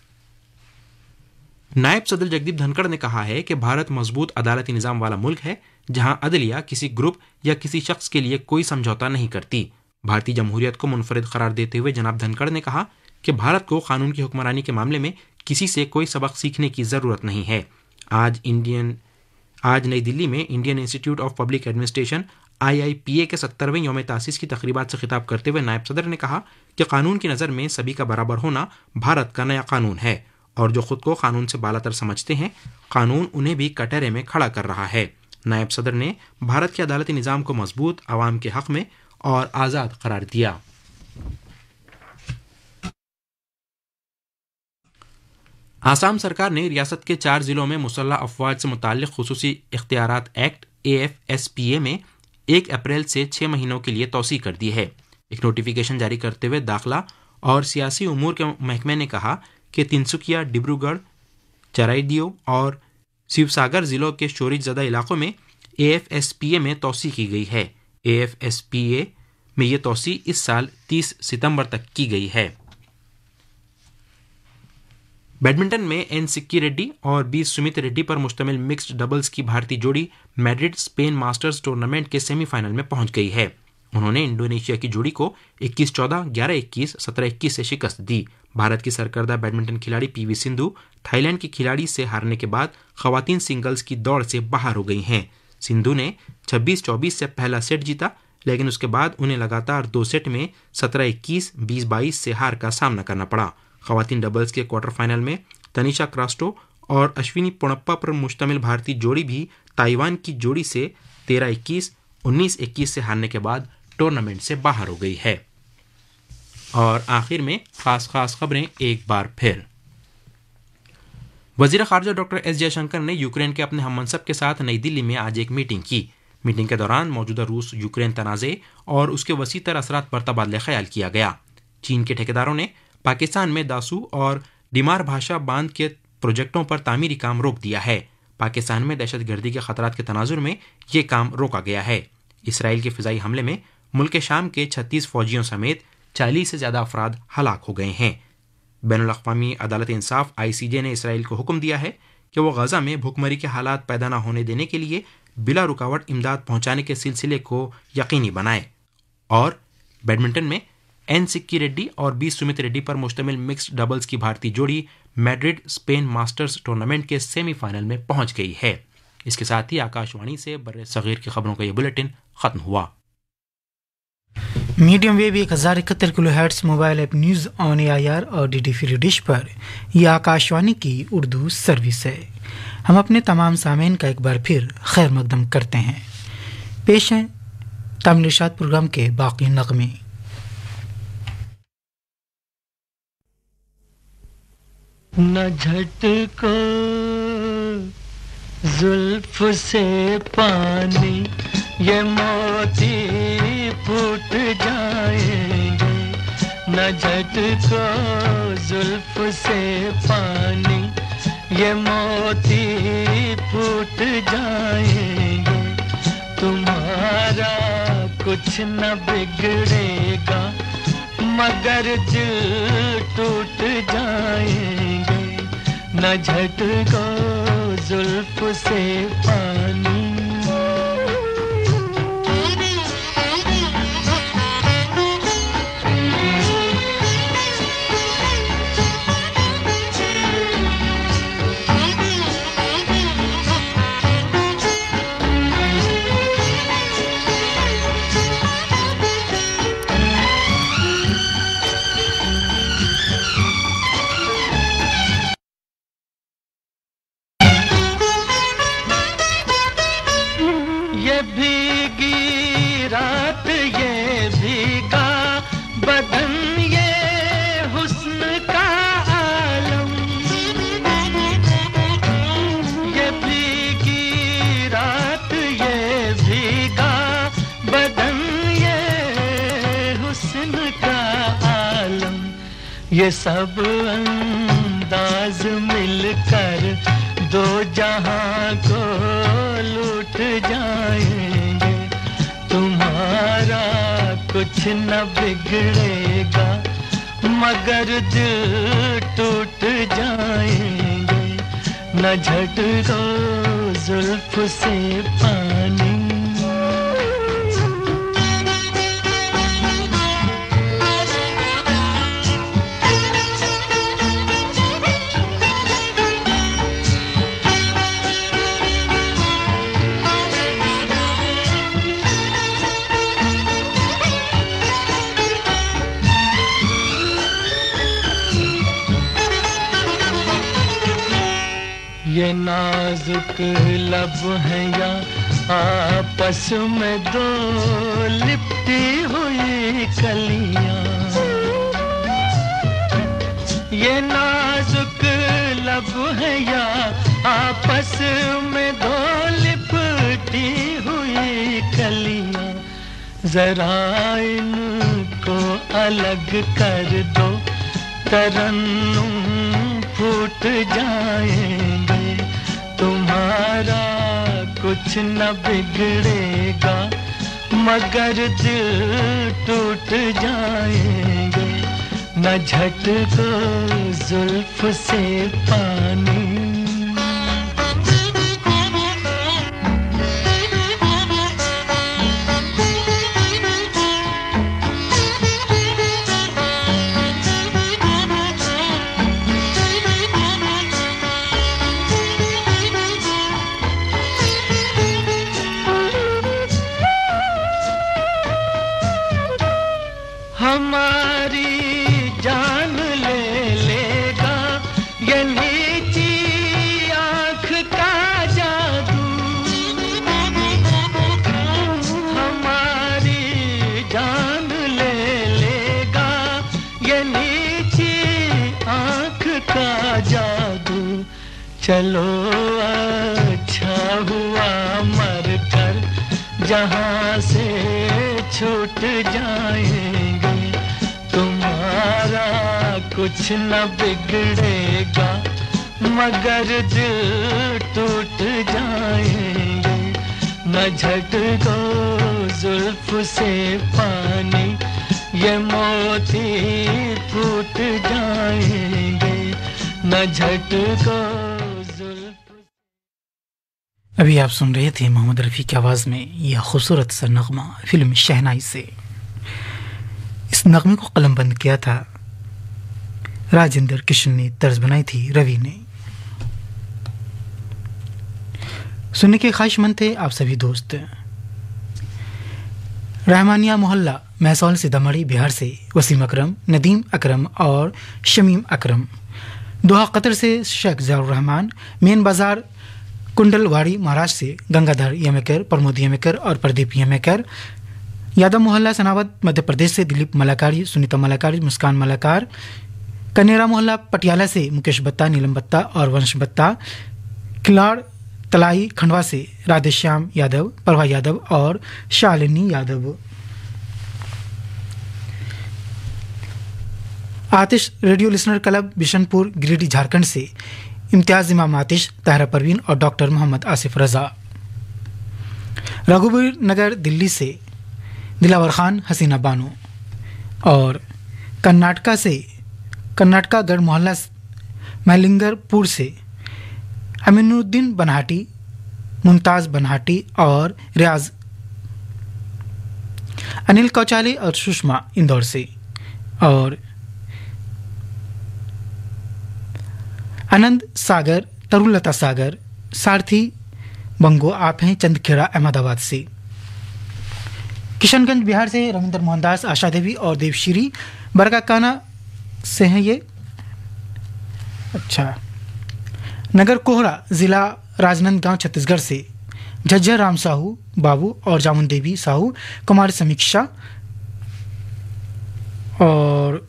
नायब सदर जगदीप धनखड़ ने कहा है कि भारत मजबूत अदालती निजाम वाला मुल्क है, जहां अदलिया किसी ग्रुप या किसी शख्स के लिए कोई समझौता नहीं करती। भारतीय जमहूरियत को मुनफरिद करार देते हुए जनाब धनखड़ ने कहा कि भारत को कानून की हुक्मरानी के मामले में किसी से कोई सबक सीखने की जरूरत नहीं है। आज इंडियन आज नई दिल्ली में Indian institute of public administration I I P A के सत्तरवें यौम तासीस की तकरीबात से खिताब करते हुए नायब सदर ने कहा कि कानून की नज़र में सभी का बराबर होना भारत का नया कानून है और जो खुद को कानून से बालातर समझते हैं, कानून उन्हें भी कटहरे में खड़ा कर रहा है। नायब सदर ने भारत के अदालती निज़ाम को मजबूत, आवाम के हक में और आज़ाद करार दिया। आसाम सरकार ने रियासत के चार जिलों में मुसल्ह अफवाज से मुताल्लिक खुसूसी इख्तियारात act A F S P A में एक अप्रैल से छः महीनों के लिए तौसी कर दी है। एक नोटिफिकेशन जारी करते हुए दाखिला और सियासी उमूर के महकमे ने कहा कि तिनसुकिया, डिब्रूगढ़, चराइदियो और शिवसागर जिलों के शोरिज ज़दा इलाकों में A F S P A में तौसी की गई है। A F S P A में ये तौसी इस साल तीस सितंबर तक की गई है। बैडमिंटन में एन सिक्की रेड्डी और बी सुमित रेड्डी पर मुश्तमिल मिक्स्ड डबल्स की भारतीय जोड़ी मैड्रिड स्पेन मास्टर्स टूर्नामेंट के सेमीफाइनल में पहुंच गई है। उन्होंने इंडोनेशिया की जोड़ी को इक्कीस चौदह, ग्यारह इक्कीस, सत्रह इक्कीस से शिकस्त दी। भारत की सरकर्दा बैडमिंटन खिलाड़ी पीवी सिंधु थाईलैंड की खिलाड़ी से हारने के बाद खवातीन सिंगल्स की दौड़ से बाहर हो गई हैं। सिंधु ने छब्बीस चौबीस से पहला सेट जीता, लेकिन उसके बाद उन्हें लगातार दो सेट में सत्रह इक्कीस, बीस बाईस से हार का सामना करना पड़ा। खवातीन डबल्स के क्वार्टर फाइनल में तनिषा क्रास्टो और अश्विनी पोनप्पा पर मुश्तमिल भारतीय जोड़ी भी ताइवान की जोड़ी से तेरह इक्कीस, उन्नीस इक्कीस से हारने के बाद टूर्नामेंट से बाहर हो गई है। और आखिर में खास खास खबरें एक बार फिर। वजीर खारजा डॉक्टर एस जयशंकर ने यूक्रेन के अपने हममनसब के साथ नई दिल्ली में आज एक मीटिंग की। मीटिंग के दौरान मौजूदा रूस यूक्रेन तनाज़े और उसके वसी तर असरात पर तबादला ख्याल किया गया। चीन के ठेकेदारों ने पाकिस्तान में दासू और डिमार भाषा बांध के प्रोजेक्टों पर तामीरी काम रोक दिया है। पाकिस्तान में दहशत गर्दी के खतरात के तनाजुर में ये काम रोका गया है। इसराइल के फिजाई हमले में मुल्क शाम के छत्तीस फौजियों समेत चालीस से ज़्यादा अफराद हलाक हो गए हैं। बैनुल अक़वामी अदालत इंसाफ आई सी जे ने इसराइल को हुक्म दिया है कि वह गजा में भूखमरी के हालात पैदा न होने देने के लिए बिला रुकावट इमदाद पहुंचाने के सिलसिले को यकीनी बनाए। और बैडमिंटन में एन सिक्की रेड्डी और बी सुमित रेड्डी पर मुश्तमिल मिक्स्ड डबल्स की भारतीय जोड़ी मैड्रिड स्पेन मास्टर्स टूर्नामेंट के सेमीफाइनल में पहुंच गई है। इसके साथ ही आकाशवाणी से बर्रे सगीर की खबरों का यह बुलेटिन खत्म हुआ। मीडियम वेव एक हज़ार इकहत्तर kilo hertz mobile app news on A I R और डी डी फ्री डिश पर यह आकाशवाणी की उर्दू सर्विस है। हम अपने तमाम सामीन का एक बार फिर खैर मकदम करते हैं। पेश हैं तमिल इरशाद प्रोग्राम के बाकी नगमे। न झटको जुल्फ से पानी ये मोती फूट जाएंगे। न झटको जुल्फ से पानी ये मोती फूट जाएंगे। तुम्हारा कुछ न बिगड़ेगा मगर दिल टूट जाएंगे। न झटको जुल्फ से पानी। ये सब अंदाज मिलकर दो जहां को लूट जाएंगे। तुम्हारा कुछ न बिगड़ेगा मगर दिल टूट जाएंगे। न झटको जुल्फ से पानी, ये नाजुक लब है या आपस में दो लिपटी हुई कलियां। ये नाजुक लब है या आपस में दो लिपटी हुई कलियां। जरा इनको अलग कर दो तरन्नुम फूट जाएंगे। तुम्हारा कुछ न बिगड़ेगा मगर दिल टूट जाएंगे। न झटको जुल्फ से पानी, हमारी जान ले लेगा ये नीची आँख का जादू। हमारी जान ले लेगा ये नीची आँख का जादू। चलो अच्छा हुआ मर कर जहाँ से छूट जाएंगे। तुम्हारा कुछ न बिगड़ेगा मगर दिल टूट जाएंगे। न झटको जुल्फ से पानी, ये मोती फूट जाएंगे। न झटको जुल्फ। अभी आप सुन रहे थे मोहम्मद रफ़ी की आवाज़ में यह खूबसूरत सा नगमा फिल्म शहनाई से। इस नगमे को कलमबंद किया था राजेंद्र किशन ने, तर्ज बनाई थी रवि ने। सुनने के ख्वाहिशमंद थे आप सभी दोस्त। रहमानिया मोहल्ला मैसौल सीतामढ़ी बिहार से वसीम अकरम, नदीम अकरम और शमीम अकरम। दोहा कतर से शेख ज़ियाउर रहमान, मेन बाजार कुंडलवाड़ी महाराष्ट्र से गंगाधर यमेकर, प्रमोद यमेकर और प्रदीप यमेकर। यादव मोहल्ला सनावद मध्य प्रदेश से दिलीप मलाकारी, सुनीता मलाकारी, मुस्कान मलाकार। कनेरा मोहल्ला पटियाला से मुकेश बत्ता, नीलम बत्ता और वंश बत्ता। किलाड़ तलाई खंडवा से राधेश्याम यादव, प्रभा यादव और Shalini Yadav. Aatish radio listener club Bishanpur Giridih Jharkhand से इम्तियाज इमाम आतिश, ताहरा परवीन और डॉक्टर मोहम्मद आसिफ रजा। रघुवीर नगर दिल्ली से दिलावर खान, हसीना बानो। और कर्नाटका से कर्नाटका गढ़ मोहल्ला महलिंगरपुर से अमीनुद्दीन बनहाटी, मुमताज बनहाटी और रियाज। अनिल कौचाले और सुषमा इंदौर से। और आनंद सागर, तरुलता सागर, सारथी बंगो आप हैं चंदखेड़ा अहमदाबाद से। किशनगंज बिहार से रविंद्र मोहनदास, आशा देवी और देवश्री बरकाकाना से हैं ये। अच्छा, नगर कोहरा जिला राजनांदगांव छत्तीसगढ़ से झज्जर राम साहू बाबू और जामुन देवी साहू, कुमार समीक्षा। और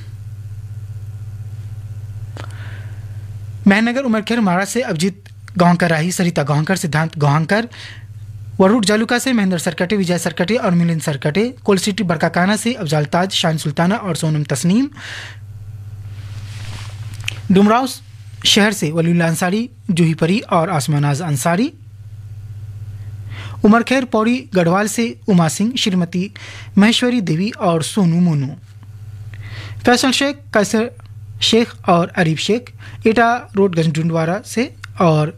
महनगर उमरखेर महाराज से अभिजीत गांवकर राही, सरिता गांवकर, सिद्धांत गांवकर। वरुड जालुका से महेंद्र सरकटे, विजय सरकटे और मिलिंद सरकटे। कोल सिटी बरकाकाना से अफजाल ताज, शान सुल्ताना और सोनम तस्नीम। डुमराव शहर से वलीउल्लाह अंसारी, जूही परी और आसमानाज अंसारी। उमर खैर पौड़ी गढ़वाल से उमा सिंह, श्रीमती महेश्वरी देवी और सोनू मोनू। फैसल शेख, कैसर शेख और अरीब शेख एटा रोड गंजडुंडवारा से और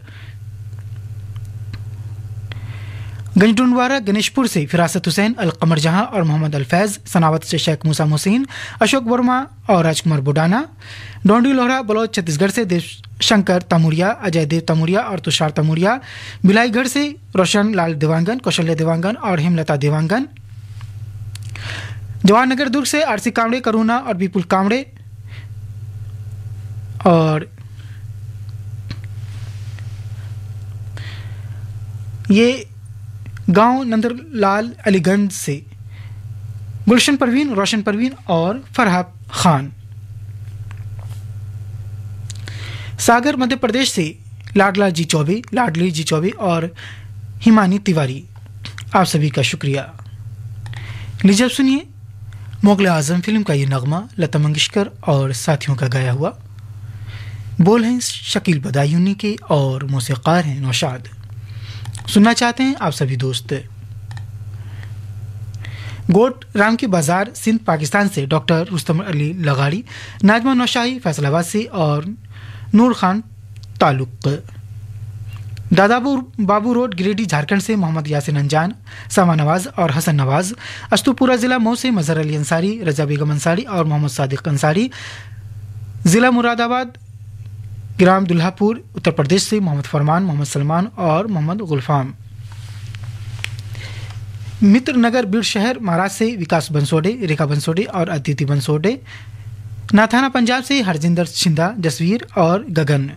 गंजडुंडवारा गणेशपुर से फिरासत हुसैन, अलकमर जहां और मोहम्मद अल-फैज। सनावत से शेख मूसा मोहसिन, अशोक वर्मा और राजकुमार बुडाना। डोंडी लोहरा बलौच छत्तीसगढ़ से देव शंकर तमुरिया, अजय देव तमुरिया और तुषार तमुरिया। बिलाईगढ़ से रोशन लाल देवांगन, कौशल्य देवांगन और हेमलता देवांगन। जवाहरनगर दुर्ग से आरसी कामड़े, करुणा और विपुल कामड़े। और ये गांव नंदरलाल अलीगंज से गुलशन परवीन, रोशन परवीन और फरहाब खान। सागर मध्य प्रदेश से लाडला जी चौबे, लाडली जी चौबे और हिमानी तिवारी। आप सभी का शुक्रिया। लीजिए अब सुनिए मुगल आजम फिल्म का ये नगमा लता मंगेशकर और साथियों का गाया हुआ। बोल हैं शकील बदायूनी के और मौसीकार हैं नौशाद। सुनना चाहते हैं आप सभी दोस्त। गोट राम की बाजार सिंध पाकिस्तान से डॉक्टर रुस्तम अली लगाड़ी, नाजमा नौशाही फैसलाबाद से और नूर खान तालुक। दादापुर बाबू रोड गिरिडीह झारखंड से मोहम्मद यासिन अंजान, सामा नवाज और हसन नवाज। अस्तुपुरा जिला मऊ से मजहर अली अंसारी, रजा बेगम अंसारी और मोहम्मद सादिक अंसारी। जिला मुरादाबाद ग्राम दुल्हापुर उत्तर प्रदेश से मोहम्मद फरमान, मोहम्मद सलमान और मोहम्मद गुलफाम। मित्र नगर बीड़ शहर महाराष्ट्र से विकास बंसोडे, रेखा बंसोडे और अदिति बंसोडे। नाथाना पंजाब से हरजिंदर छिंदा, जसवीर और गगन।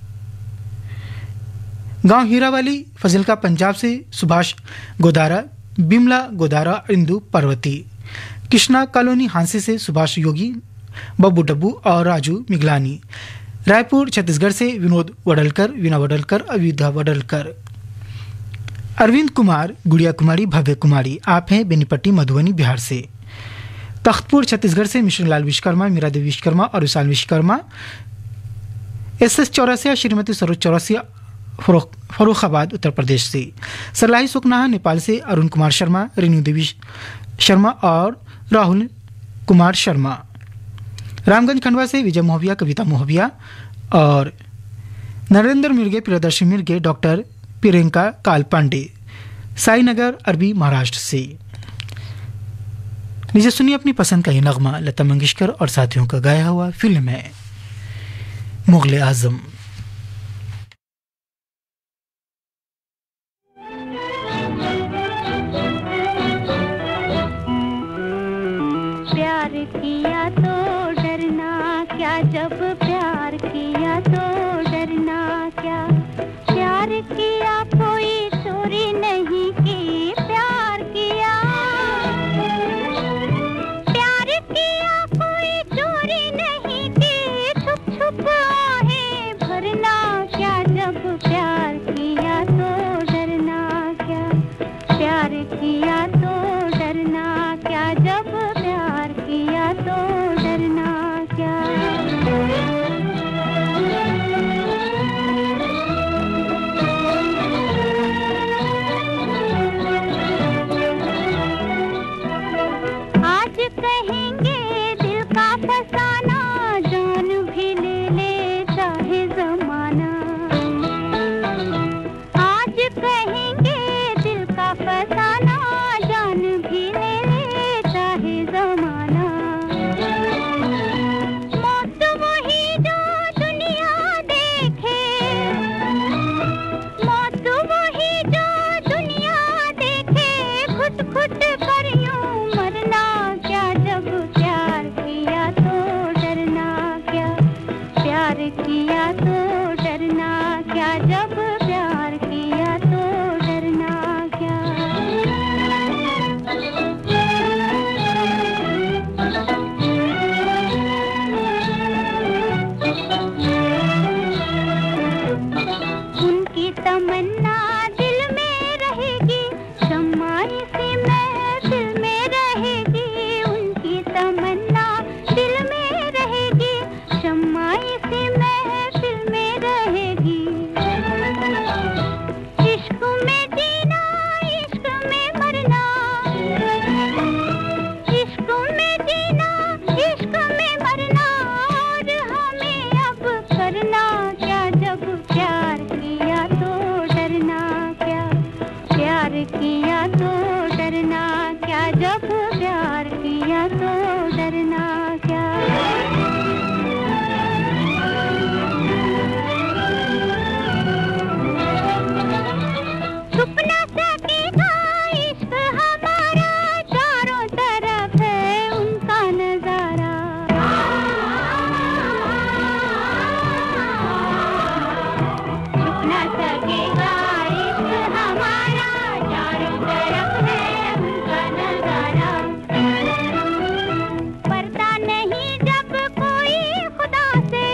गांव हीरावाली फजिलका पंजाब से सुभाष गोदारा, बिमला गोदारा, इंदु पर्वती। कृष्णा कॉलोनी हांसी से सुभाष योगी, बब्बू डब्बू और राजू मिगलानी। रायपुर छत्तीसगढ़ से विनोद वडलकर, वीना वडलकर, अविधा वडलकर। अरविंद कुमार, गुड़िया कुमारी, भव्य कुमारी। आप हैं बेनीपट्टी मधुबनी बिहार से। तख्तपुर छत्तीसगढ़ से मिश्र लाल विश्वकर्मा, मीरा देवी विश्वकर्मा और विशाल विश्वकर्मा। एस एस चौरासिया, श्रीमती सरोज चौरासिया फरुखाबाद उत्तर प्रदेश से। सरलाही सुकनाहा नेपाल से अरुण कुमार शर्मा, रेणु देवी शर्मा और राहुल कुमार शर्मा। रामगंज खंडवा से विजय मोहबिया, कविता मोहबिया और नरेंद्र मिर्गे, प्रियदर्शी मिर्गे, डॉक्टर प्रियंका काल पांडे। साईनगर अरबी महाराष्ट्र से। लीजिए सुनिए अपनी पसंद का ये नगमा लता मंगेशकर और साथियों का गाया हुआ। फिल्म है मुगल आजम। प्यार किया तो डरना क्या, जब प्यार किया तो डरना क्या। प्यार किया कोई चोरी नहीं की, प्यार किया। प्यार किया कोई चोरी नहीं की, छुप छुप आहें भरना क्या, जब प्यार किया तो डरना क्या। प्यार किया तो डरना क्या, जब प्यार किया तो जब प्यार किया तो डरना क्या। छुप ना सकेगा इश्क हमारा, चारों तरफ है उनका नजारा। छुप ना सकेगा इश्क हमारा, चारों तरफ है उनका नजारा। पर्दा नहीं जब कोई खुदा से,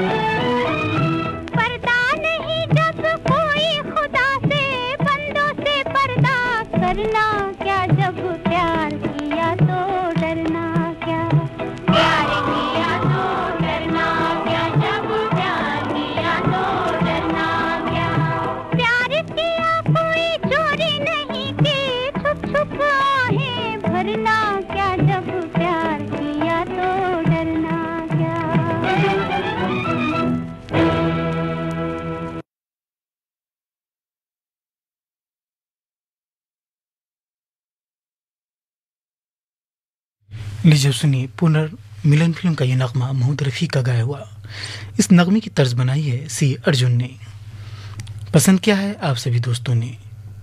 पर्दा नहीं जब कोई खुदा से, बंदों से पर्दा करना क्या। जब प्यार किया तो डरना क्या, प्यार किया तो डरना क्या। जब प्यार किया तो डरना क्या। प्यार किया कोई चोरी नहीं की, छुप छुप आहें भरना क्या। जब प्यार किया तो डरना क्या। लीजिए सुनिए पुनर्मिलन फिल्म का ये नगमा महमूद रफ़ी का गाया हुआ। इस नगमे की तर्ज बनाई है सी अर्जुन ने, पसंद किया है आप सभी दोस्तों ने।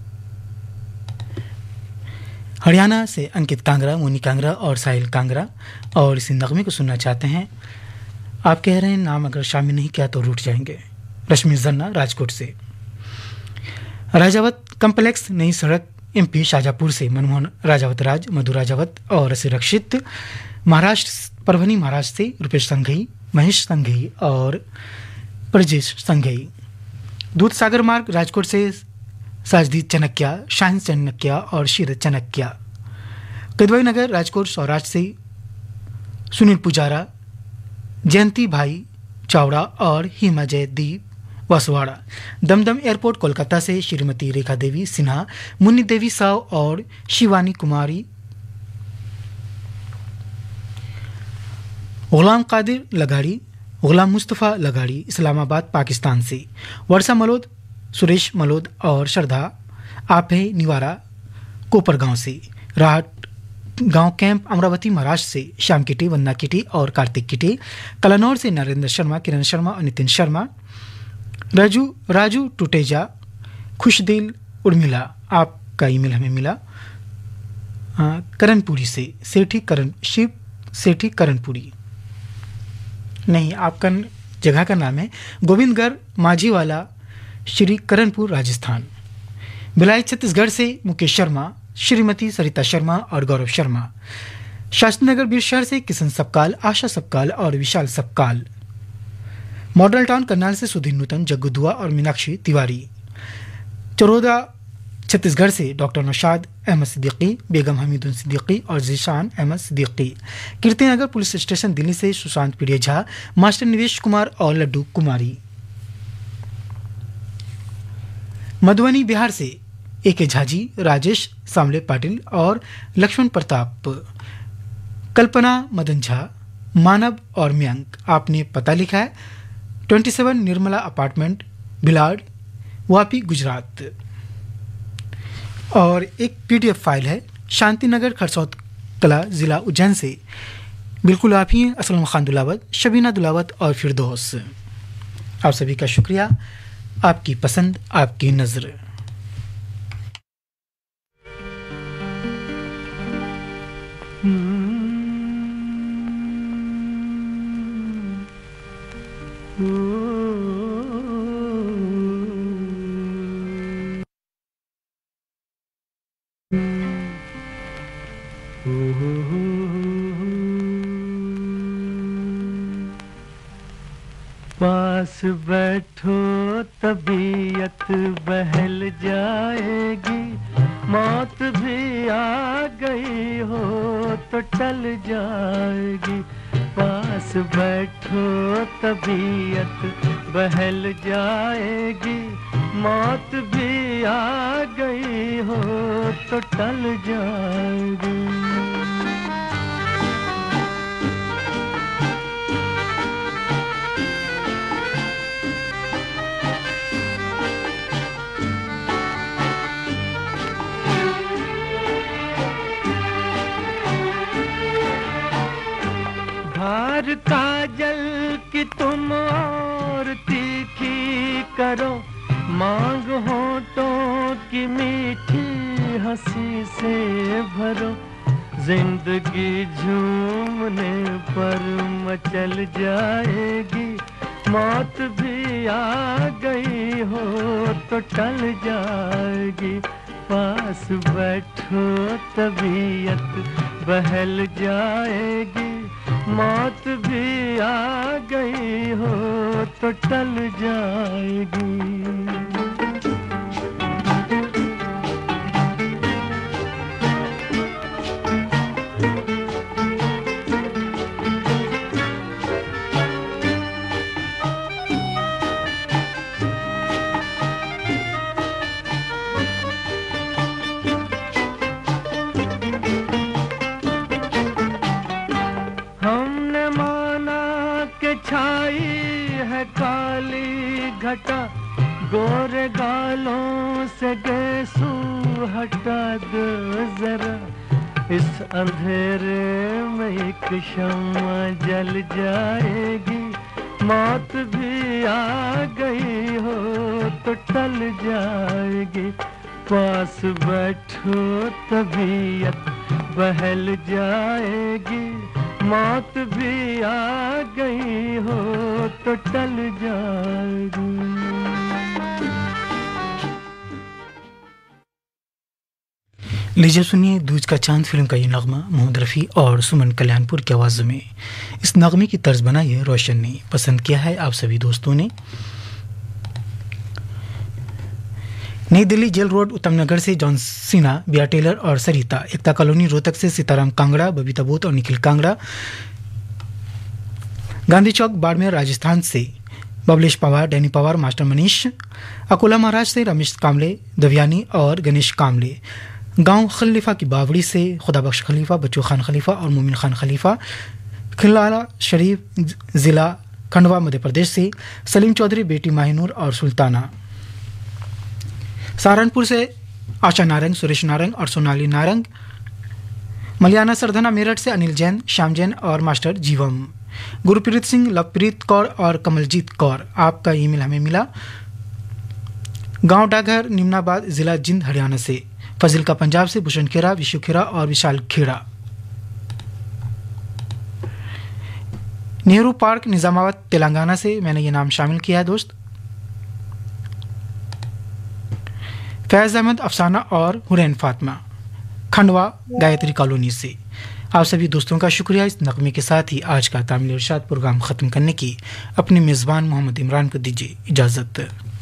हरियाणा से अंकित कांगरा, मुनी कांगरा और साहिल कांगरा, और इस नगमे को सुनना चाहते हैं। आप कह रहे हैं नाम अगर शामिल नहीं किया तो रूठ जाएंगे। रश्मि जन्ना राजकोट से। राजावत कम्प्लेक्स नई सड़क एमपी शाजापुर से मनमोहन राजावत राज, मधु राजावत और रक्षित महाराष्ट्र परभनी महाराष्ट्र से रुपेश संघई, महेश संघई और प्रजेश संघई। दूध सागर मार्ग राजकोट से साजदी चनकिया, शाहिन चनकिया और शीरत चनकिया। कदवाई नगर राजकोट सौराष्ट्र से सुनील पुजारा, जयंती भाई चावड़ा और हिमा जयदीप वसवाड़ा। दमदम एयरपोर्ट कोलकाता से श्रीमती रेखा देवी सिन्हा, मुन्नी देवी साव और शिवानी कुमारी। गुलाम कादिर लगाड़ी, गुलाम मुस्तफ़ा लगाड़ी इस्लामाबाद पाकिस्तान से। वर्षा मलोद, सुरेश मलोद और श्रद्धा आपे निवारा कोपरगांव से। राहट गांव कैंप अमरावती महाराष्ट्र से श्याम किटी, वंदना किटी और कार्तिक किटी। कलानौर से नरेंद्र शर्मा, किरण शर्मा और नितिन शर्मा। राजू राजू टुटेजा, खुशदिल उर्मिला, आपका ईमेल हमें मिला। करणपुरी से सेठी करण शिव सेठी करणपुरी नहीं, आपका जगह का नाम है गोविंदगढ़ माझीवाला, श्री करणपुर राजस्थान। भिलाई छत्तीसगढ़ से मुकेश शर्मा, श्रीमती सरिता शर्मा और गौरव शर्मा। शास्त्रीनगर बीर शहर से किशन सपकाल, आशा सपकाल और विशाल सपकाल। मॉडल टाउन करनाल से सुधीर नूतन, जग्गू दुआ और मीनाक्षी तिवारी। चरोदा छत्तीसगढ़ से डॉक्टर नौशाद अहमद सिद्दीकी, बेगम हमीदुन सिद्दीकी और जीशान अहमद सिद्दीकी। कीर्तिनगर पुलिस स्टेशन दिल्ली से सुशांत पिड़िया झा, मास्टर निवेश कुमार और लड्डू कुमारी। मधुबनी बिहार से ए के झाजी, राजेश सांवले पाटिल और लक्ष्मण प्रताप। कल्पना मदन झा, मानव और मयंक। आपने पता लिखा है सत्ताईस निर्मला अपार्टमेंट, भिलाड, वापी, गुजरात। और एक पीडीएफ फाइल है शांतिनगर खरसौत कला, जिला उज्जैन से। बिल्कुल आप ही हैं असलम खान दुलावत, शबीना दुलावत और फिरदौस। आप सभी का शुक्रिया, आपकी पसंद आपकी नज़र। पास बैठो तबीयत बहल जाएगी, मौत भी आ गई हो तो टल जाएगी। पास बैठो तबीयत बहल जाएगी, मौत भी आ गई हो तो टल जाएगी। काजल की तुम और तीखी करो, मांग होठों की मीठी हंसी से भरो, जिंदगी झूमने पर मचल जाएगी, मौत भी आ गई हो तो टल जाएगी, पास बैठो तबीयत बहल जाएगी, मौत भी आ गई हो तो टल जाएगी। घटा गोरे गालों से गेसू हटा दो जरा, इस अंधेरे में एक शम्मा जल जाएगी, मौत भी आ गई हो तो टल जाएगी, पास बैठो तबीयत बहल जाएगी, मौत भी आ गई हो तो टल जाएगी। लीजिए सुनिए दूज का चांद फिल्म का ये नगमा मोहम्मद रफ़ी और सुमन कल्याणपुर की आवाज़ों में। इस नगमे की तर्ज बनाई है रोशन ने, पसंद किया है आप सभी दोस्तों ने। नई दिल्ली जेल रोड उत्तम नगर से जॉन सिन्हा, बिया टेलर और सरिता, एकता कॉलोनी रोहतक से सीताराम कांगड़ा, बबीता बोत और निखिल कांगड़ा, गांधी चौक बाड़मेर राजस्थान से बबलेश पवार, डैनी पवार, मास्टर मनीष, अकोला महाराज से रमेश कामले, दवियानी और गणेश कामले, गांव खलीफा की बावड़ी से खुदाबख्श खलीफा, बच्चू खान खलीफा और मोमिन खान खलीफा, खिलाला शरीफ जिला खंडवा मध्य प्रदेश से सलीम चौधरी, बेटी माहिनूर और सुल्ताना, सहारनपुर से आशा नारंग, सुरेश नारंग और सोनाली नारंग, मलियाना सरधना मेरठ से अनिल जैन, श्याम जैन और मास्टर जीवम, गुरप्रीत सिंह, लवप्रीत कौर और कमलजीत कौर। आपका ईमेल हमें मिला गांव डाकघर निम्नाबाद, जिला जिंद, हरियाणा से फजिल का पंजाब से भूषण खेरा, विशु खेरा और विशाल खेड़ा, नेहरू पार्क निजामाबाद तेलंगाना से मैंने ये नाम शामिल किया है दोस्त। फैज अहमद, अफसाना और हुरैन फातिमा, खंडवा गायत्री कॉलोनी से। आप सभी दोस्तों का शुक्रिया। इस नगमे के साथ ही आज का तामिल इरशाद प्रोग्राम ख़त्म करने की अपने मेज़बान मोहम्मद इमरान को दीजिए इजाज़त।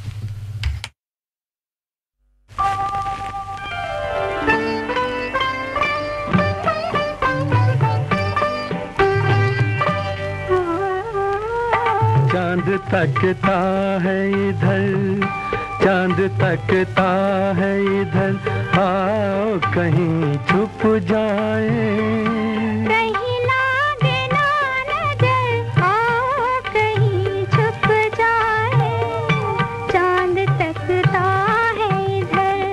चांद तकता है इधर, चांद तकता है इधर, आओ कहीं छुप जाए, कहीं लागे ना नजर, आओ कहीं छुप जाए, चांद तकता है इधर।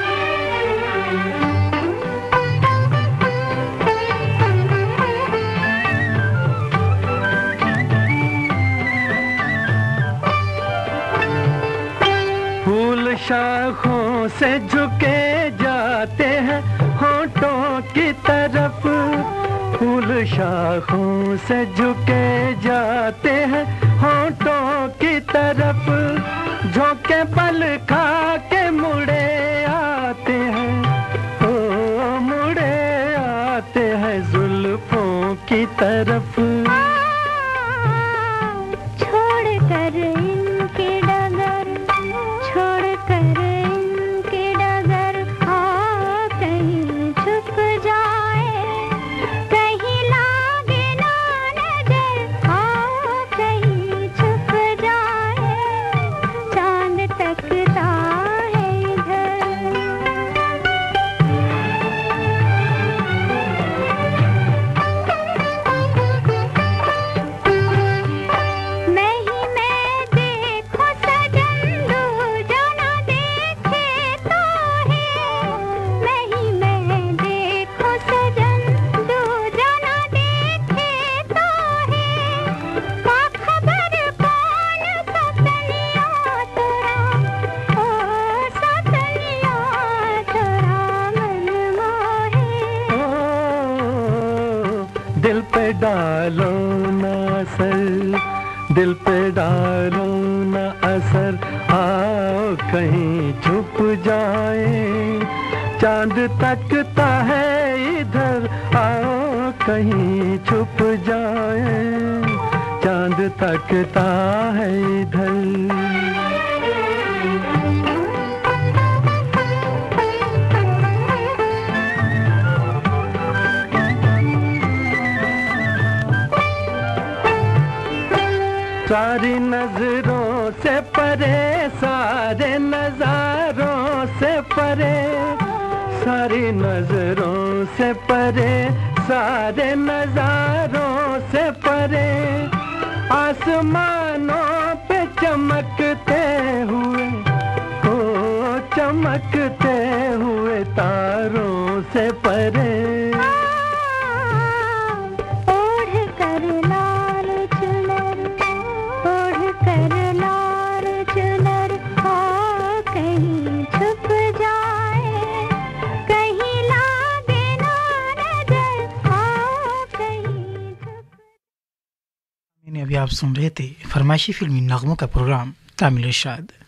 फूल शाखों से झुके जाते हैं होठों की तरफ, फूल शाखों से झुके जाते हैं होठों की तरफ, झोंके पल खा के मुड़े आते हैं, ओ मुड़े आते हैं जुल्फों की तरफ। छोड़ कर इनके डगर, छोड़ कर इनके डगर, हाँ कहीं छुप जाए, कहीं लागे ना नजर, हाँ कहीं छुप जाए, चांद तकता है इधर। डालो ना असर, दिल पे डालो ना असर, आओ कहीं छुप जाए, चांद तकता है इधर, आओ कहीं छुप जाए, चांद तकता है इधर। सारी नजरों से परे, सारे नजारों से परे, सारी नजरों से परे, सारे नजारों से परे, आसमानों पे चमकते हुए, ओ चमकते हुए तारों से परे। अभी आप सुन रहे थे फरमाइशी फिल्मी नगमों का प्रोग्राम तामिल इरशाद।